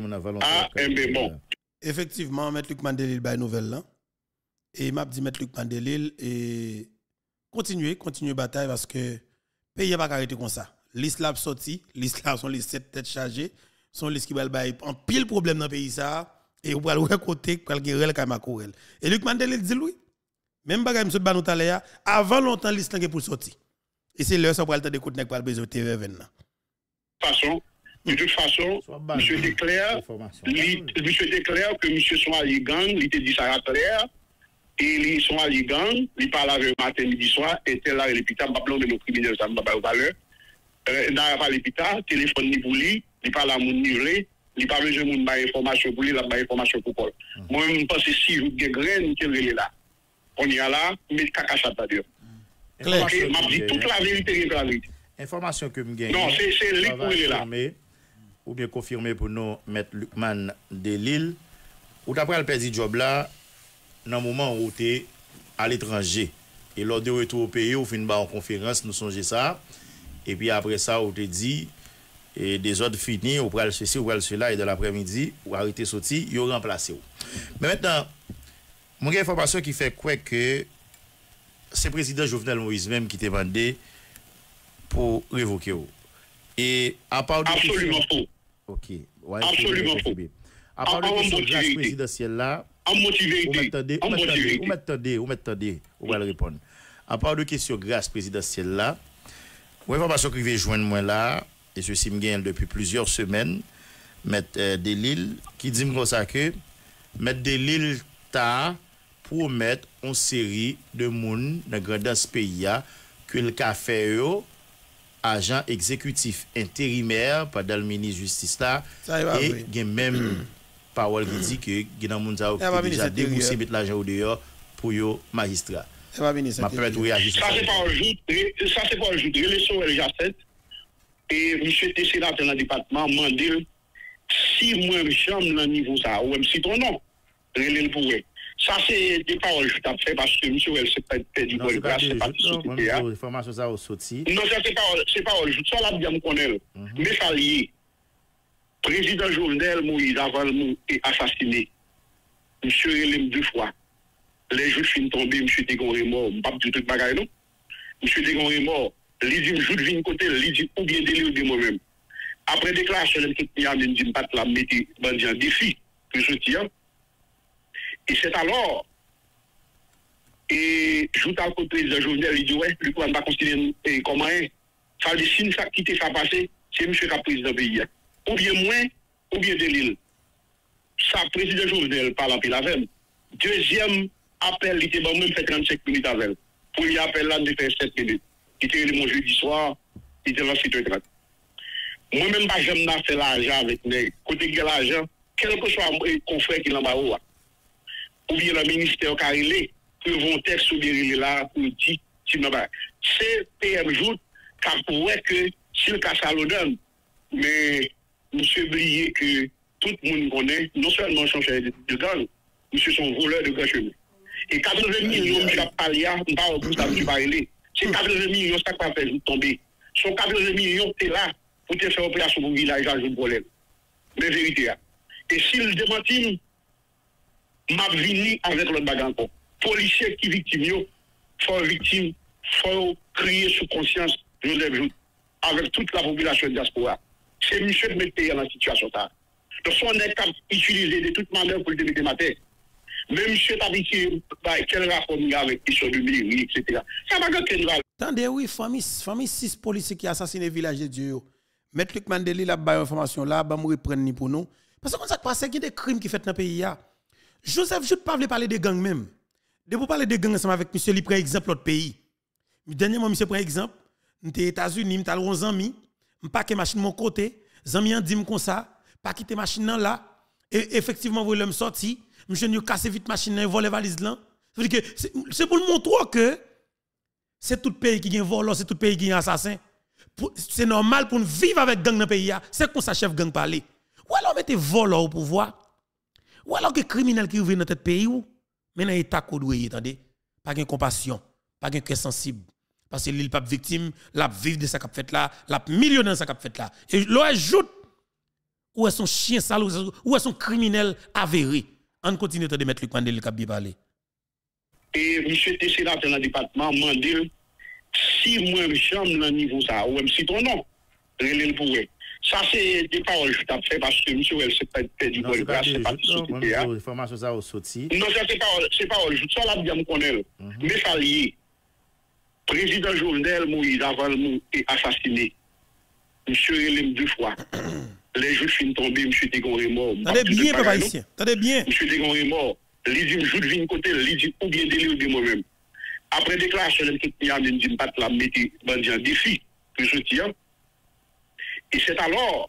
Mais bon. Effectivement, M. Luc Mandelil ba nouvelle là. Et m'a dit M. Luc Mandelil et continuer bataille parce que pays n'a pas arrêté comme ça. L'islam sorti, l'islam sont les 7 têtes chargées, sont les qui va en pile problème dans le pays ça et on va le côté pour guérir le Kamakourel. Et Luc Mandelil dit lui, même bagay monsieur ba nous taler avant longtemps l'islam pour sortir. Et c'est l'heure ça pour le temps de côté pour besoin TV là. De toute façon, monsieur déclare que monsieur sont alliés gang, il te dit ça clair. Et ils sont à l'Igan, ils parlent avec matin, midi, soir, et tel là, l'hôpital, je ne vais pas nos criminels, ça ne va pas valeur. Dans l'hôpital, téléphone ni pour lui, il parle à mon nivelé, il parle besoin de information pour lui, il a information pour Paul. Moi-même, je pense que si je suis graine, qui est là. On y a là, mais caca chat à dire. Je dis toute la vérité, la vérité. Information que je gagne. Non, c'est lui pour lui là. Ou bien confirmer pour nous, M. Lucman de Lille. Ou t'as pris le job là, dans le moment où tu es à l'étranger. Et lors de retour au pays, ou fin en conférence, nous songeons ça. Et puis après ça, on te dit, et des ordres finis, on prend ceci, on prend cela, et de l'après-midi, ou arrêter sorti, ils remplacé. Mais maintenant, mon gars, information qui fait quoi que c'est le président Jovenel Moïse même qui t'a demandé pour révoquer. Et à part de absolument faux. OK. Ouais, absolument faux. À part de question de grâce présidentielle là, en motivité. Vous m'attendez, vous allez répondre. À part de question grâce présidentielle là, ouais, information qui vient joindre moi là, et ceci me gagne depuis plusieurs semaines, Maître Delille, qui dit comme ça que Maître Delille t'a promettre une série de monde dans grand pays que le café agent exécutif intérimaire pendant le ministre justice là et il y a même parole qui dit que Guinan Mounzao qui déjà déboursé mettre l'argent au dehors pour yo magistrat. Ça c'est pas ajouté les soeurs Jacette et monsieur était sénateur dans le département mandé si moi j'aime dans niveau ça ou même si ton nom relève pour ça c'est des paroles que tu as fait parce que monsieur elle s'est pas perdu pour le grâce c'est pas société information ça au sorti non ça c'est parole ça là bien me connaît mais ça lié président Jovenel Moïse avant est assassiné monsieur relève 2 fois les jours fin tombé monsieur Tégon mort pas du tout bagaille non monsieur Tégon mort les dit jour vinn côté les dit ou bien délire de moi-même après déclaration qui a dit pas la mettre bandit en défi que je tiens. Et c'est alors, et je vous parle côté président Jovenel, il dit ouais, lui, on va considérer comment ça dit si ça quitte ça passé, c'est monsieur qui a président du pays. Ou bien moins, ou bien de l'île. Ça, président Jovenel parle en pile avec. Deuxième appel, il était bon, même fait 35 minutes avec. Pour y appeler là, il fait 7 minutes. Il était mon jeudi soir, il était dans 7h30. Moi-même, pas j'aime faire l'argent avec les côté de l'argent, quel que soit le confrère qui est en bas ou bien le ministère carré que vont texte ou bien là pour dire si non pas c'est PM joute car pourrait que si le cas ça le donne mais monsieur oublié que tout le monde connaît non seulement changer de gang monsieur son voleur de gars cheveux et 80 millions de palia pas au bout ça tu parler c'est 80 millions ça va faire tomber son 80 millions c'est là pour te faire opération pour village à un problème mais vérité et s'il démentit m'a vini avec le bagage encore. Policiers qui victimes, faut victime, faut crier sous conscience, Joseph Jout, avec toute la population de diaspora. C'est monsieur de mettre dans la situation ça. Donc on est capable d'utiliser de toute manière pour le débuter matin. Mais monsieur est habitué à quel rapport avec l'histoire de mairie, etc. Ça va gagner valeur. Attendez, oui, famille 6 policiers qui assassinent le village de Dieu. Mettre Luc Mandeli là, bas information là, bah mourir prendre ni pour nous. Parce que quand ça passe, il y a des crimes qui fait dans le pays. Joseph, je ne pas parler des gangs même. De vous parler des gangs ensemble avec monsieur, il prend exemple l'autre pays. Dernièrement, monsieur prend exemple, nous sommes aux États-Unis, nous sommes 11 amis, je pas que machine mon côté, amis dit comme ça, pas quitter machine là, et effectivement, vous l'avez sorti, monsieur nous casse vite machine là, voler valise là. C'est pour le montrer que c'est tout pays qui est volant, c'est tout pays qui est assassin. C'est normal pour nous vivre avec gang dans le pays, c'est comme ça chef gang parler. Ou alors mettez volant au pouvoir. Ou alors que criminel qui vient dans notre pays ou mais dans état kodoué attendez pas de compassion pas de cœur sensible parce que l'île pas victime la vivre de ça qu'a fait là la millionnaire dans ça qu'a fait là et l'on ajoute ou est son chien sale ou est son criminel avéré on continue de mettre Luc Mandel qui a bien parlé et monsieur était sénateur dans le département Mandel si moi j'aime dans niveau ça ou même si ton nom relève pour ça c'est des paroles que tu as fait parce que monsieur elle s'est pas perdu pour le grâce c'est pas société information ça au sorti non ça c'est parole ça là bien me connaît mais ça lié président Jovenel Moïse avant est assassiné monsieur relève 2 fois les jours fin tombé monsieur Tégon mort attendez bien papa ici attendez bien monsieur Tégon mort les dit jour vinn côté les dit ou bien délire de moi-même après déclaration qui a dit pas la mettre bandit en défi que je tiens. Et c'est alors,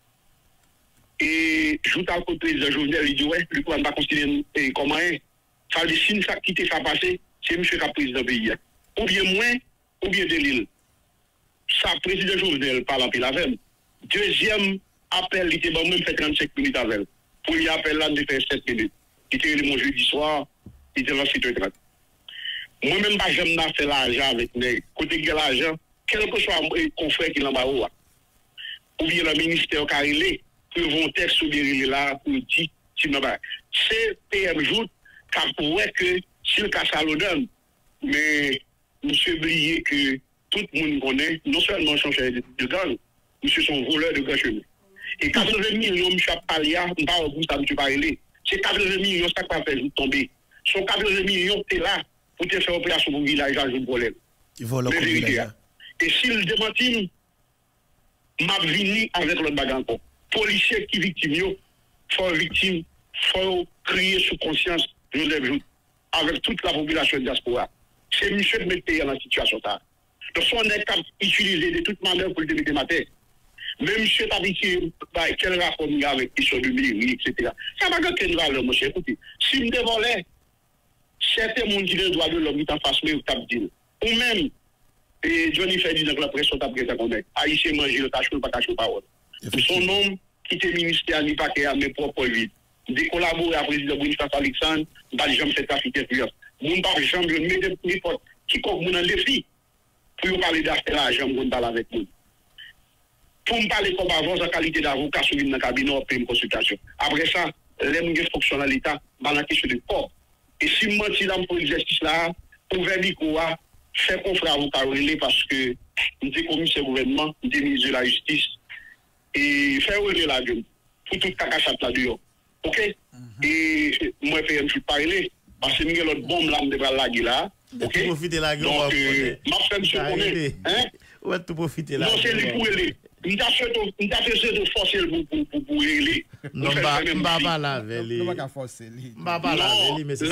et je vous parle côté président Jovenel, il dit ouais, lui, on va considérer comment ça dit si ça quitte ça passé, c'est monsieur qui a président du pays. Ou bien moins, ou bien de l'île. Ça, président Jovenel parle en pile avec. Deuxième appel, il était bon, même fait 35 minutes avec. Pour y appeler là, il fait 7 minutes. qui était mon jeudi soir, qui était dans 7h30. Moi-même, pas jamais fait l'argent avec les côté de l'argent, quel que soit le confrère qui est en bas, ou bien le ministère carré, que vont texte ou bien là, pour dire, c'est PM Joute, qui pourrait que, s'il casse à l'odeur, mais, monsieur oublié que tout le monde connaît, non seulement son chef de gang, monsieur son voleur de grand chemin. Et 80 millions, monsieur Palia, on va au bout de monsieur Parélé. C'est 80 millions, ça va faire tomber. Son 80 millions, c'est là, pour te faire opération pour le village, à un problème. Il vole le village. Et s'il démentit, m'a venu avec l'autre bagarre encore. Policiers qui victimes, faut victime, faut crier sous conscience, Joseph Joute, avec toute la population de diaspora. C'est monsieur de mettre pays dans la situation. Donc, si on est capable d'utiliser de toute manière pour le démettre ma tête, même monsieur est habitué, quel rapport il y a avec question de mairie, etc. Ça n'a pas de valeur, mon cher. Écoutez, si je me dévolais, certains monde qui le droit de l'homme, il en face, mais il dit. Ou même, et Johnny fait dire que la presse est après ça qu'on est. Haïtien manger le cachot, pas cachot parole. Son homme qui était ministère, ni pas à mes propres vies. Des collaborateurs avec le président Boniface Alexandre, pas jamais fait trafic d'influence. Moun pas jamais mettre n'importe qui comme moun en défi pour parler d'acheter l'argent, moun parler avec nous. Pour me parler comme avant en qualité d'avocat sur une cabinet ou une consultation. Après ça, les moun fonctionnent à l'État dans la question du corps. Et si moi si pour l'exercice là, pour faire quoi, faire confrère avocat parce que nous sommes commissaire gouvernement, nous sommes ministre de la justice et faire relais la gueule pour tout cacachat là dehors. OK? Et moi je suis parler parce que nous avons l'autre bombe là, nous la gueule là. OK? Profiter la gueule. Donc ma femme se connaît. Hein? Ouais, tu profites là. Non, c'est lui pour aller. Nous avons fait de forcer pour aller. Non, pas là avec lui. Non, pas forcer lui. Pas là avec lui, mais c'est ça.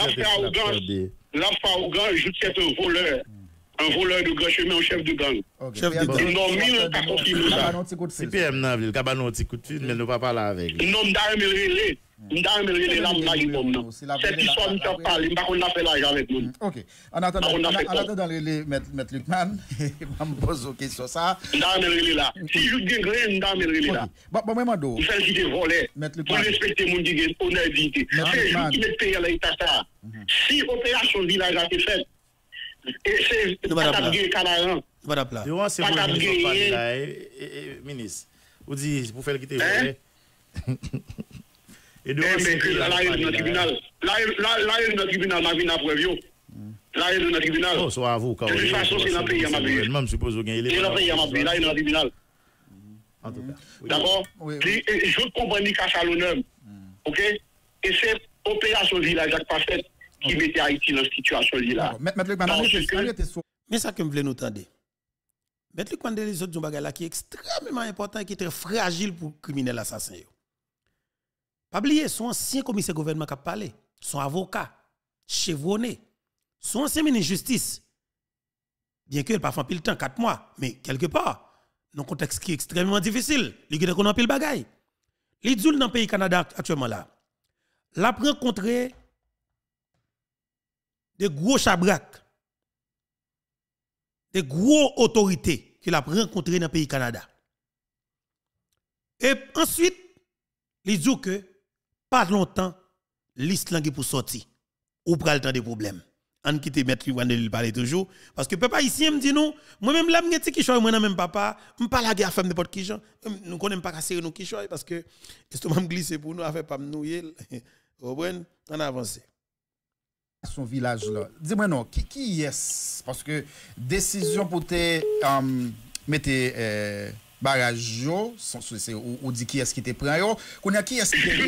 L'Afghan, je sais un voleur. Un voleur de grand chemin, un chef de gang. Chef de gang. Ils n'ont mis un carton film ça. C'est PM dans la ville, cabanon petit coup de fil, mais nous pas parler avec lui. Ils n'ont pas relé. Ils n'ont pas relé là, cette histoire, nous avons parlé, on a fait l'argent avec nous. Ok. En attendant, Maître Lucman, je me pose une question ça. Nous avons relé là. Si je dis rien, nous avons relé là. Bon, moi, vous faites qui te volé. Pour respecter mon digue, honnêteté. C'est juste qui met payé à l'État ça. Si opération village a été faite, et c'est pas de Canaran. Pas de ministre. Vous dites, pour faire quitter volé. Et donc, là, il est dans le tribunal. Là, il est dans le tribunal, ma vie n'a preuve. Là, il est dans le tribunal. Oh, soit à vous, de toute façon, c'est dans le pays à ma vie. Même suppose qu'il y a c'est dans le pays à ma vie. Là, il est dans le tribunal. En tout cas. D'accord? Je comprends ni casse à l'honneur. OK? Et c'est opération village qui pas faite qui mettait Haïti dans cette situation là. Mais ça que je voulais nous entendre. Mettre le coin des autres bagages qui est extrêmement important et qui est très fragile pour les criminels assassins. Pas oublier, son ancien commissaire gouvernement qui a parlé, son avocat, chevronné, son ancien ministre de justice, bien que pas fait pile temps, 4 mois, mais quelque part, dans un contexte qui est extrêmement difficile, il y a qu'on pile bagaille. Les dit dans le pays Canada actuellement là, l'a rencontré de gros chabracs, de gros autorités qu'il a rencontré dans le pays Canada. Et ensuite, il dit que pas longtemps, l'Island pour sortir. Ou pral le temps des problèmes. On quitte mettre lui parler toujours parce que papa ici me dit non, moi-même là me qui choy moi même papa, me pas la guerre femme n'importe qui gens. Nous connaissons pas casser nous qui choy parce que estomac me glisser pour nous affaire pas me nouiller. On avance. Son village là. Dis-moi non, qui est parce que décision pour te mettre barrage yo ou dit qui est-ce qui te prend yo, connait qui est-ce qui te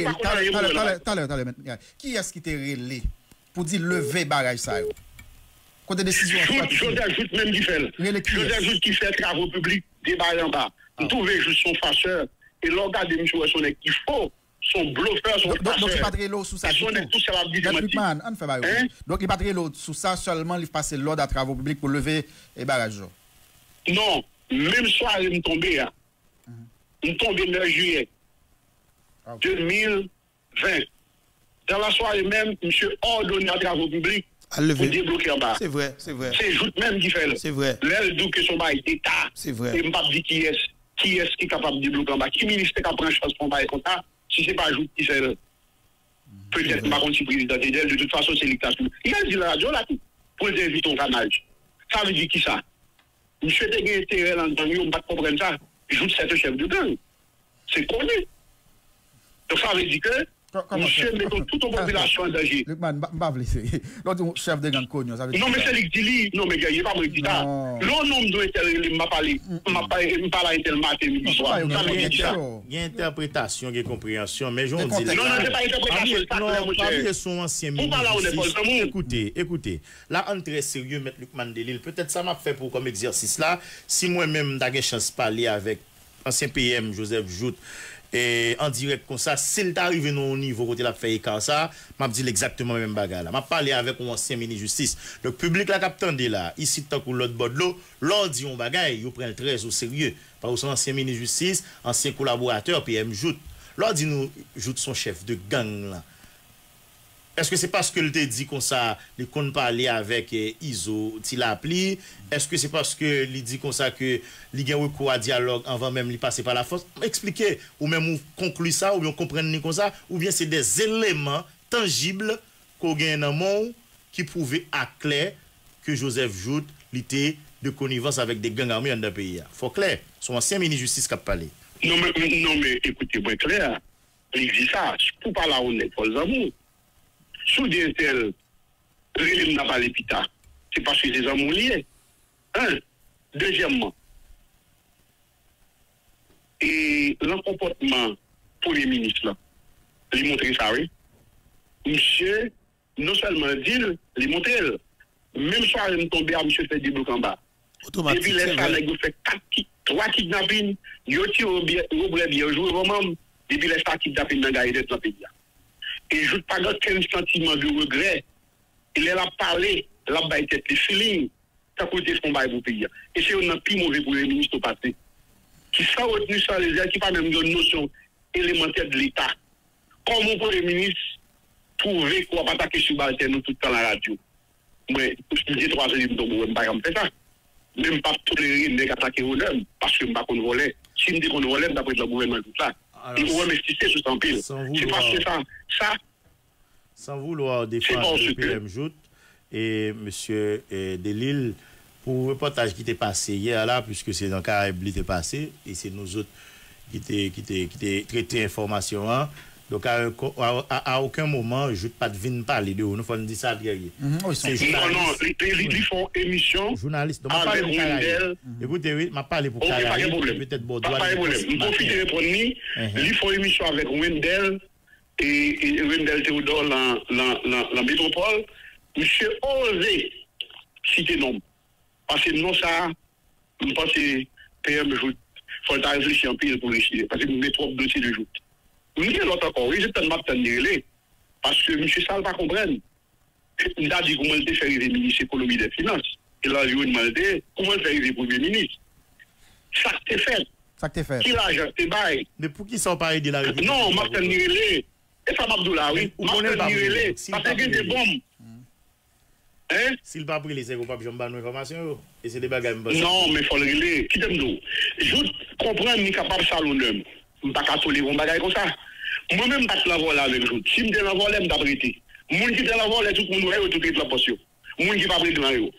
qui est-ce qui te relé pour dire lever barrage ça yo. Côté décision je même qui fait. Je qui fait travaux publics débarrer en bas. On trouve juste son fâcheur et l'organe de monsieur son qu'il faut son bluffeur, son donc il pas très lourd sous ça. Donc il pas très lourd sous ça seulement il passe l'ordre à travaux publics pour lever les barrages. Non, même soir il me tombé il tombé le 9 juillet 2020. Dans la soirée même, monsieur ordonné à travaux publics pour débloquer en bas. C'est vrai, c'est vrai. C'est juste même qui fait. C'est vrai. L'aile d'où que son bail d'État. C'est vrai. Et m'pas dit qui est capable de débloquer en bas. Qui ministre qui prend chance pour bail comme ça, si c'est pas juste qui fait. Peut-être ma contre président d'elle, de toute façon, c'est l'État. Il a dit la radio là, pour inviter ton canal. Ça veut dire qui ça? Monsieur te gagne intérêt dans le gang, on ne va pas comprendre ça. Joue cette chef de gang. C'est connu. Donc ça veut dire que monsieur met toute la population en danger. Lukman, pas vous laisser. L'autre chef de gang connu, ça veut dire. Non, mais c'est lui qui dit, non, mais il n'y a pas de dit ça. L'on nomme doit être, m'a parlé à tel matin, midi soir. Il y a interprétation, il y a compréhension, mais je dis là. Non, c'est pas interprétation, c'est ça, mon cher. Son ancien ministre. Écoutez, là, on est très sérieux, M. Luc Mandelil. Peut-être ça m'a fait pour comme exercice là. Si moi-même, j'ai chance de parler avec ancien PM Joseph Jout, et en direct comme ça, s'il t'arrive au niveau côté la fait écart ça, m'a dit exactement même bagarre là. M'a parlé avec un ancien ministre justice. Le public la capitaine là, ici tant que l'autre bord de l'eau, l'on dit on bagaille, il prend très au sérieux. Parce que ancien ministre justice, ancien collaborateur PM Jout. L'on dit nous Jout son chef de gang là. Est-ce que c'est parce que te dit comme ça, il compte parler avec ISO, il a appelé? Est-ce que c'est parce que il dit comme ça que il y a un recours à dialogue avant même de passer par la force? Expliquez, ou même vous concluez ça, ou bien comprenez comme ça, ou bien c'est des éléments tangibles qu'on gagne dans le monde qui prouvaient à clair que Joseph Jout était de connivence avec des gangs armés dans le pays. Faut clair, son ancien ministre de justice qui a parlé. Non, mais écoutez-moi clair, il dit ça, pour parler à honnête, pour les amours. Soudain tel, il n'a pas l'épita. C'est parce que c'est des amours liés. Deuxièmement, et le comportement pour les ministres, là, il montre ça, oui. Monsieur, non seulement dit, il montre, même soir, il est tombé à monsieur fait des blocs en bas. Et puis, les salles, il fait 3 kidnappings, il a tiré au bien joué vraiment, et puis les salles kidnappings dans le pays. Et je ne pas aucun sentiment de regret. Il a parlé, il a baillé les feelings, ça coûte ce qu'on va pour payer. Et c'est un plus mauvais pour les ministres au passé. Qui sont retenus sans les airs, qui pas même une notion élémentaire de l'État. Comment pour les ministres trouver qu'on va attaquer sur Balter nous tout le temps à la radio? Moi, je dis 3 heures, je ne peux pas faire ça. Même pas tolérer les attaquer au homme, parce que je ne peux pas qu'on volait. Si je dis qu'on volait, d'après le gouvernement, tout ça. Et vous investissez sur son pile. C'est parce que ça. Sans vouloir défendre le PM Jout et M. Delille, pour le reportage qui était passé hier là, puisque c'est dans le Caraïbe qui était passé, et c'est nous autres qui était traité l'information. Hein. Donc à aucun moment, je ne pas de parler de vous. Nous faisons dire ça derrière. Non, ils font émission. Journaliste. Donc, avec Wendel. Écoutez, oui, je parlé pour Caraïbe. Peut-être Bordeaux. Pas de problème. Nous profitons de répondre. Ils font émission avec Wendel et Wendel Théodore la métropole. Monsieur osé citer nom. Parce que non, ça, je pense que PM Jout. Il faut réfléchir un peu pour réussir. Parce que nous mettons trop de dossiers de Jout. Nous disons l'autre encore, oui, c'est tellement de parce que M. Sall va comprendre. Il a dit comment il fait arriver le ministre de l'économie et des finances. Il a demandé comment il fait arriver le premier ministre. Ça c'est fait. Ça t'est fait. Qui l'argent t'es bail. Mais pour qui sont pas de la République? Non, Martin Nirele. Et ça Abdoula, oui. Martin Nirele. Parce qu'il y a des bombes. Hein? S'il pas pris les zéros, pas besoin de information. Et c'est des bagages. Non, mais il faut le régler. Qui t'aime nous? Je comprends qu'il est capable de salonner. Je ne peux pas tolérer un bagage comme ça. Moi-même, je ne la voler avec vous. Si je ne la voler, je vais prêter. Moi qui te la voler, tout le monde est tout la potion. Moi qui ne vais pas prêter.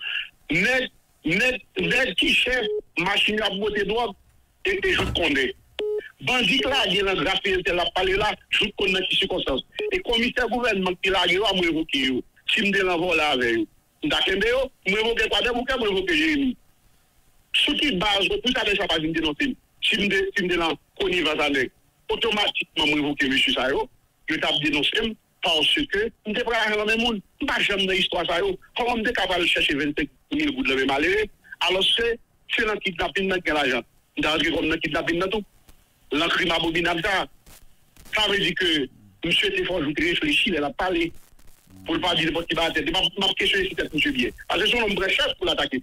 Net qui chef, machine à beauté droite, et je connais. Bandit là, il y a un graphiste, il a parlé là, je connais qui circonstance. Et commissaire gouvernement qui l'a dit, moi évoquer. Si je ne la voler avec vous. D'accord, moi évoquer quoi de moi évoquer Jérémy. Ce qui base, tout ça, ça va me dénoncer. Si je ne la connivence avec, automatiquement, je vais évoquer M. Sayo, je vais dénoncer parce que je ne suis pas dans le même monde. Je ne suis pas jamais dans l'histoire Sayo. Comment je suis capable de chercher 25 000 gouttes de le malheur, alors que c'est dans le kidnapping qui a l'argent. Dans le kidnapping, tout. Dans le crime abominable, ça veut dire que M. Tefort, je réfléchis, il a parlé. Pour ne pas dire n'importe qui va à la tête. Ma question est si c'est bien. Parce que c'est un homme très cher pour l'attaquer.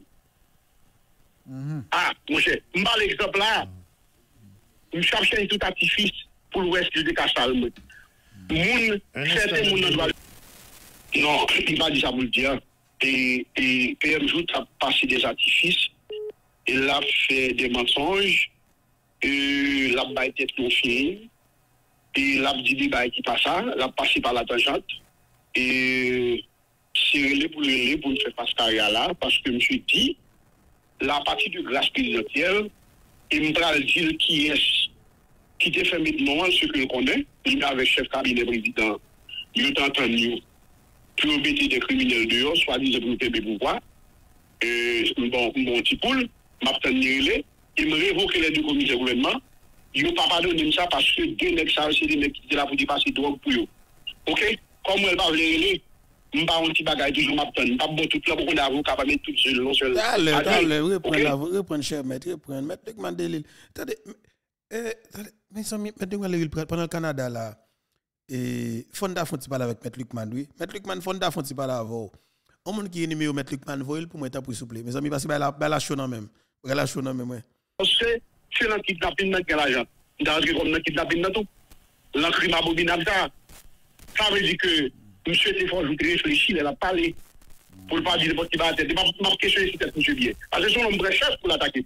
Ah, mon cher, je vais l'exemple là. Je cherche tout artifice pour l'ouest de Cassal. Certains gens doivent. Non, il va dire ça pour le dire. Et PM Jout a passé des artifices. Il a fait des mensonges. Il a été confié. Et l'a dit des bails qui passe ça, l'a passé par la tangente. Et c'est relé pour nous faire face carrière là, parce que je me suis dit, la partie de grâce présidentielle, et me le dire qui est qui te fait maintenant ce que je connais, il avec chef cabinet président, il est entendu pour mettre des criminels dehors, soit disant pour nous pouvoir. Bon petit poule, m'attendait, il me révoquait les deux comités de gouvernement. Il n'a pas pardonné ça parce que deux mecs, c'est des mecs qui étaient là pour passer drogue pour eux. Ok? Comme elle va les je ne pas un petit bagage toujours m'attendre. Je ne pas bon tout là pour qu'on ait avocat, pas mettre tout seul, non seul. Allez, reprendre cher maître, reprendre maître Luc Mandel. Attendez, mes amis, maître Luc Mandel pendant le Canada là, et Fonda Fonti parle avec maître Luc Mandel. Maître Luc Mandel, Fonda Fonti parle avant. On monde qui est numéro maître Luc Mandel pour moi être pour souple. Mes amis, parce que la chaud non même. La chaud non même. Parce que c'est un kidnapping dans quel argent? Dans le kidnapping dans tout. L'encrime abominable ça. Ça veut dire que monsieur Téfort, je voudrais réfléchir, elle a parlé. Pour ne pas dire n'importe qui va à tête. Ma question est si c'est monsieur bien. Parce que c'est un homme très cher pour l'attaquer.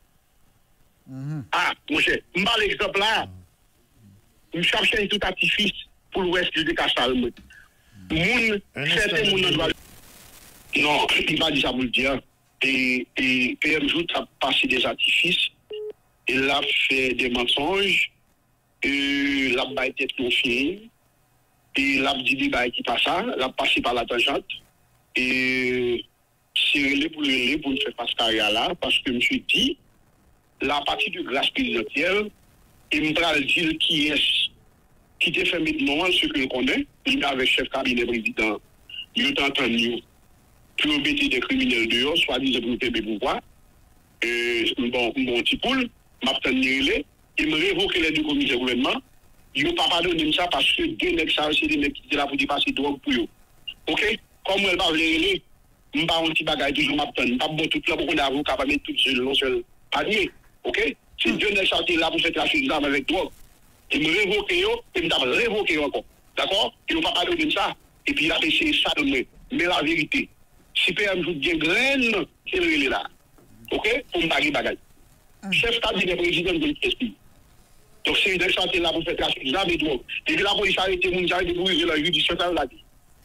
Ah, mon cher, je parle l'exemple là. Je cherche un tout artifice pour l'ouest de Castal. Certains moun doivent. Non, il va dire ça pour le dire. Et PM Jout a passé des artifices. Il a fait des mensonges. Il a été confié. Et il a dit des bails qui passent ça. Il a passé par la tangente. Et c'est relé pour nous faire face carrière là. Parce que je me suis dit, la partie de grâce présidentielle, il me va dire qui est qui te fait maintenant ce que je connais. Il avec chef cabinet président. Il est entendu pour mettre des criminels dehors, soit disant pour nous pouvoir. Bon petit poule, m'attendait, il me révoquait les deux comités de gouvernement. Il n'a pas pardonné ça parce que deux mecs, c'est des mecs qui étaient là pour passer drogue pour eux. Ok? Comme elle va les je ne pas un petit bagage toujours m'attendre. Je ne pas bon tout là pour qu'on ait avocat, pas mettre tout seul, non seul panier. Ok? C'est deux mecs qui là pour faire trafic d'armes avec drogue. Il me révoquait, il me révoqué encore. D'accord? Il n'a pas pardonné ça. Et puis il a essayé ça de moi. Mais la vérité, si PM joue bien graine, c'est le là. Ok? Pour me baguer bagage. Chef cabinet président de l'esprit. Donc c'est une santé là pour faire trafic d'armes et drogue. Et puis la police a arrêté, mon arrêté pour ouvrir la judiciaire là.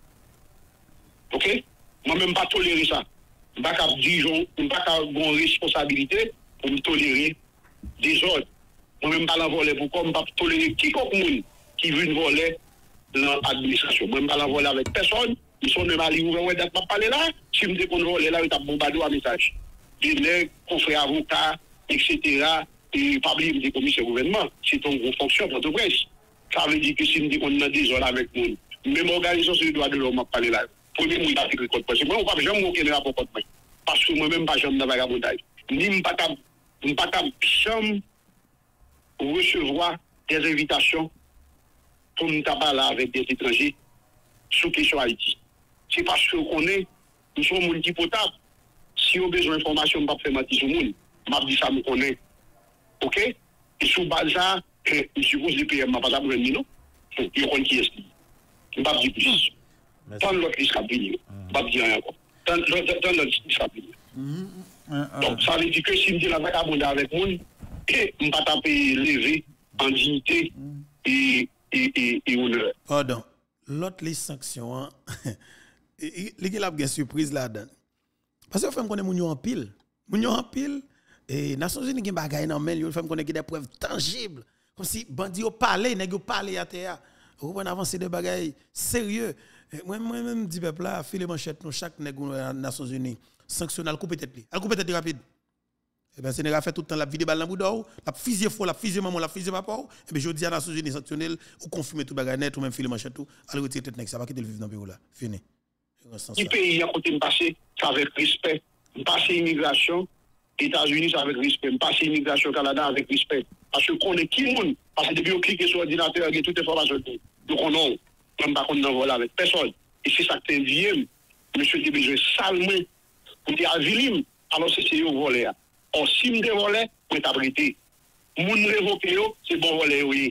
Ok? Moi-même, pas tolérer ça. Je ne vais pas dire, je ne vais pas avoir une responsabilité pour me tolérer des ordres. Moi-même, pas la voler pour comme pas tolérer quiconque qui veut voler dans l'administration. Moi-même, pas la voler avec personne. Ils sont même allés ouvrir, d'être pas parler là. Si je me dis qu'on voler là, ils ont bombardé un message. Des nègres, confrères avocats, etc. Et pas oublier des commissaires gouvernement. C'est une grosse fonction pour presse. Ça veut dire que si je me dis qu'on a des ordres avec nous, même organisation des droits de l'homme, pas parler là. Premier monde a fait le code presse. Moi, on ne peut jamais aucun rapport code presse. Parce que moi-même, pas jamais dans vagabondage. Ni je ne pas jamais recevoir des invitations pour nous parler avec des étrangers sur question Haïti. C'est parce qu'on est, nous sommes un monde qui potable. Si on a besoin d'informations, on ne peut pas faire mentir sur le monde. Je dis ça, je connais. Ok? Et sur base ça, je suppose que le PM n'a pas besoin de nous. Je connais qui est. Je ne peux pas dire plus. Dans l'autre liste cabinet, pas dire rien encore. Dans l'autre liste cabinet. Donc ça veut dire que si je dis la vagabonde avec moi, et je ne vais pas taper lever en dignité et honneur. Pardon. L'autre liste sanction, il y a une surprise là-dedans. Parce que nous connaissons en pile. Nous en pile. Et les Nations Unies ont des bagages dans le fait qu'on a des preuves tangibles. Comme si bandits ont parlé, ils ont parlé à terre. On a avancé des bagages sérieux. Moi-même, dis peuple là, filer manchette, chaque nègre des Nations Unies, sanctionne, elle coupe tête. Elle coupe tête rapide. Et bien, Sénégal fait tout le temps la vie de balle dans le boudou, la fusée faux, la fusée maman, la fusée papa. Et bien, je dis à Nations Unies sanctionner, ou confirmer tout bagage net, ou même filer manchette tout, elle retire tête nègre, ça va quitter le vivre dans le pays là. Fini. Le pays à côté de passer, c'est avec respect. Passer immigration, États-Unis avec respect. Passer immigration Canada avec respect. Parce que qu'on est qui monde. Parce que depuis qu'on clique sur l'ordinateur, il y a toute information. Donc on n'a même pas qu'on envoie avec personne. Et c'est ça que tu vieux. Monsieur a besoin salement pour te avilim. Alors c'est eux volé. Or si me volé, on t'a prêté. Moun révoqué c'est bon volé oui.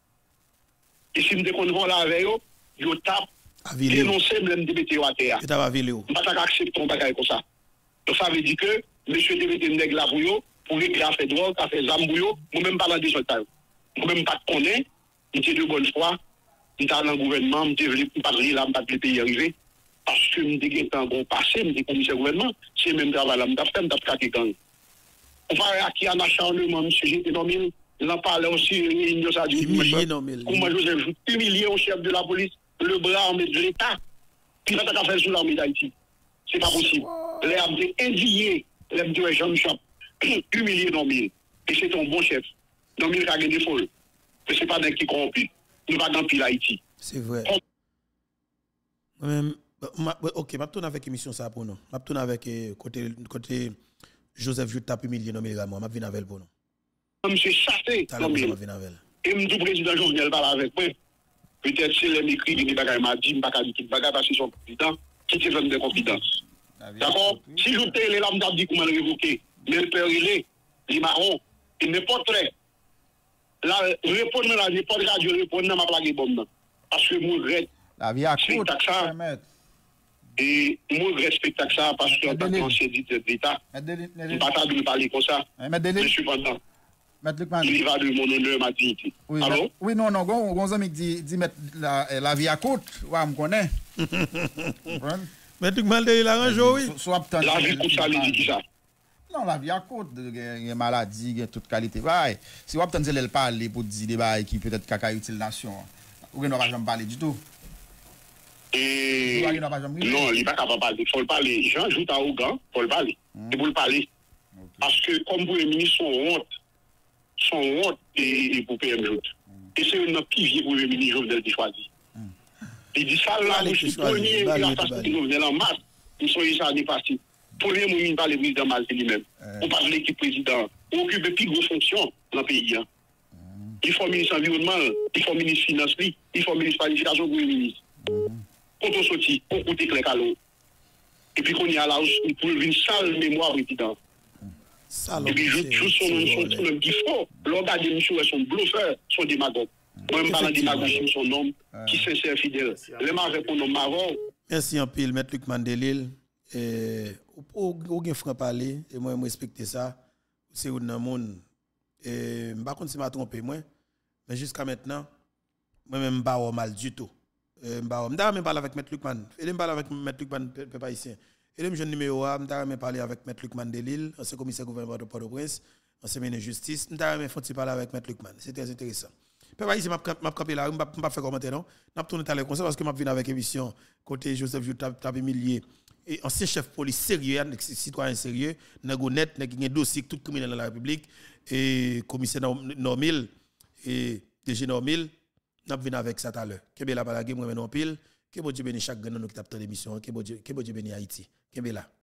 Et si me qu'on vole avec eux, yo tape dénoncer même de mettre à terre. Tu vas viler. On pas accepter ton bagage comme ça. Donc ça veut dire que monsieur devait être nègre là pour régler à faire drogue, à faire zambouyo, moi même pas dans des autres. Moi même pas connaître j'étais de bonne foi, j'étais dans le gouvernement, j'étais parler là, je le pays arrivé. Parce que j'étais un bon passé, j'étais commissaire gouvernement, c'est même travail là, j'étais gang. On va à qui en acharnement, monsieur, j'étais nommé, j'en parlais aussi, réunion ça dit, comment Joseph Jout, humilié au chef de la police, le bras armé de l'État, puis là, t'as fait sous l'armée d'Haïti. C'est pas possible. Les hommes indigné, les hommes de Jean-Michel, humilié nommé. Et c'est ton bon chef. Nommé qui a gagné folle. Mais c'est pas d'un qui corrompu. Nous pas dans pile Haïti. C'est vrai. Ok, je tourne avec l'émission ça pour nous. Je tourne avec côté Joseph Jout tape humilié nommé également. Je viens avec pour nous. Monsieur chassé nommé. Et me dit président Jovenel parle avec moi. Peut-être c'est les écrits qui m'a dit, je pas dit tout bagage parce que son président qui te donne des confidences. D'accord? Si je t'ai les lames dit comment le révoquer, mais le père il est marron, il n'est pas très. Là, répondre là, n'est pas de radio, répondre dans ma plaque bombe. Parce que moi, je regrette. La vie à court, et moi, je respecte ça parce que en tant qu'ancien d'État, je ne pas de parler comme ça. Je suis content. Il va de mon honneur, ma dignité. Oui, allô? Oui, non, gon ami dit mettre la vie à court, ouais, me connaît. Mais tu m'as dit il arrange oui. La vie court ça dit qui ça? Non, la vie à court, il y a maladie, il y a toute qualité. Ouais, si vous avez le parler pour dire des bails qui peut-être caca utile nation, ou ne va jamais parler du tout. Et non, il n'est pas capable de parler. Il faut le parler. Jean joue à Ougan, il faut le parler. C'est pour le parler. Parce que comme vous, les ministres sont honte et pour PM Jout. Et c'est une qui vient pour le ministre Jovenel qui choisit. Il dit ça là, je suis premier, il a passé Jovenel en masse. Ils sont ça dépassé. Premier moment, il parle le président Malté lui-même. On parle de l'équipe président. On occupe de plus grosses fonctions dans le pays. Il faut ministre environnement, il faut ministre finance, il faut ministre planification pour le ministre. Quand on sortit, on coûte les calons. Et puis qu'on y a là, pour une sale mémoire président. Et puis je son nom qui faut. L'organe de monsieur sont bluffeurs, sont démagogues. Moi, je parle de démagogie, son nom, qui est sincère, fidèle. Les marins pour nos marrons. Merci en pile, Maître Luc Mandelil. Ou gen franc parler et moi je respecte ça. C'est un monde et pas contre si m'a trompé moi, mais jusqu'à maintenant moi même pas mal du tout. M'pa même parler avec Maître Luc Man. Et me parler avec Maître Luc Man peuple haïtien. Et le jeune numéro A, m'ta même parler avec Maître Luc Mandelil, ancien commissaire gouvernement de Port-au-Prince, ancien ministre de justice, m'ta même faut parler avec Maître Luc Man. C'est très intéressant. Peuple haïtien m'a campé là, m'pa faire commentaire non. N'a tourner tout à l'heure comme ça parce que m'a vinn avec émission côté Joseph Jout tape millier. Et ancien chef police sérieux, citoyen sérieux, nèg honnête, nèg qui a dossier tout criminel dans la République et commissaire Normil et DG Normil, n'a vinn avec ça tout à l'heure. Kembe la parler moi non pile, que bon Dieu bénisse chaque grand nous qui tape dans l'émission, que bon Dieu bénisse Haïti. Kembe là.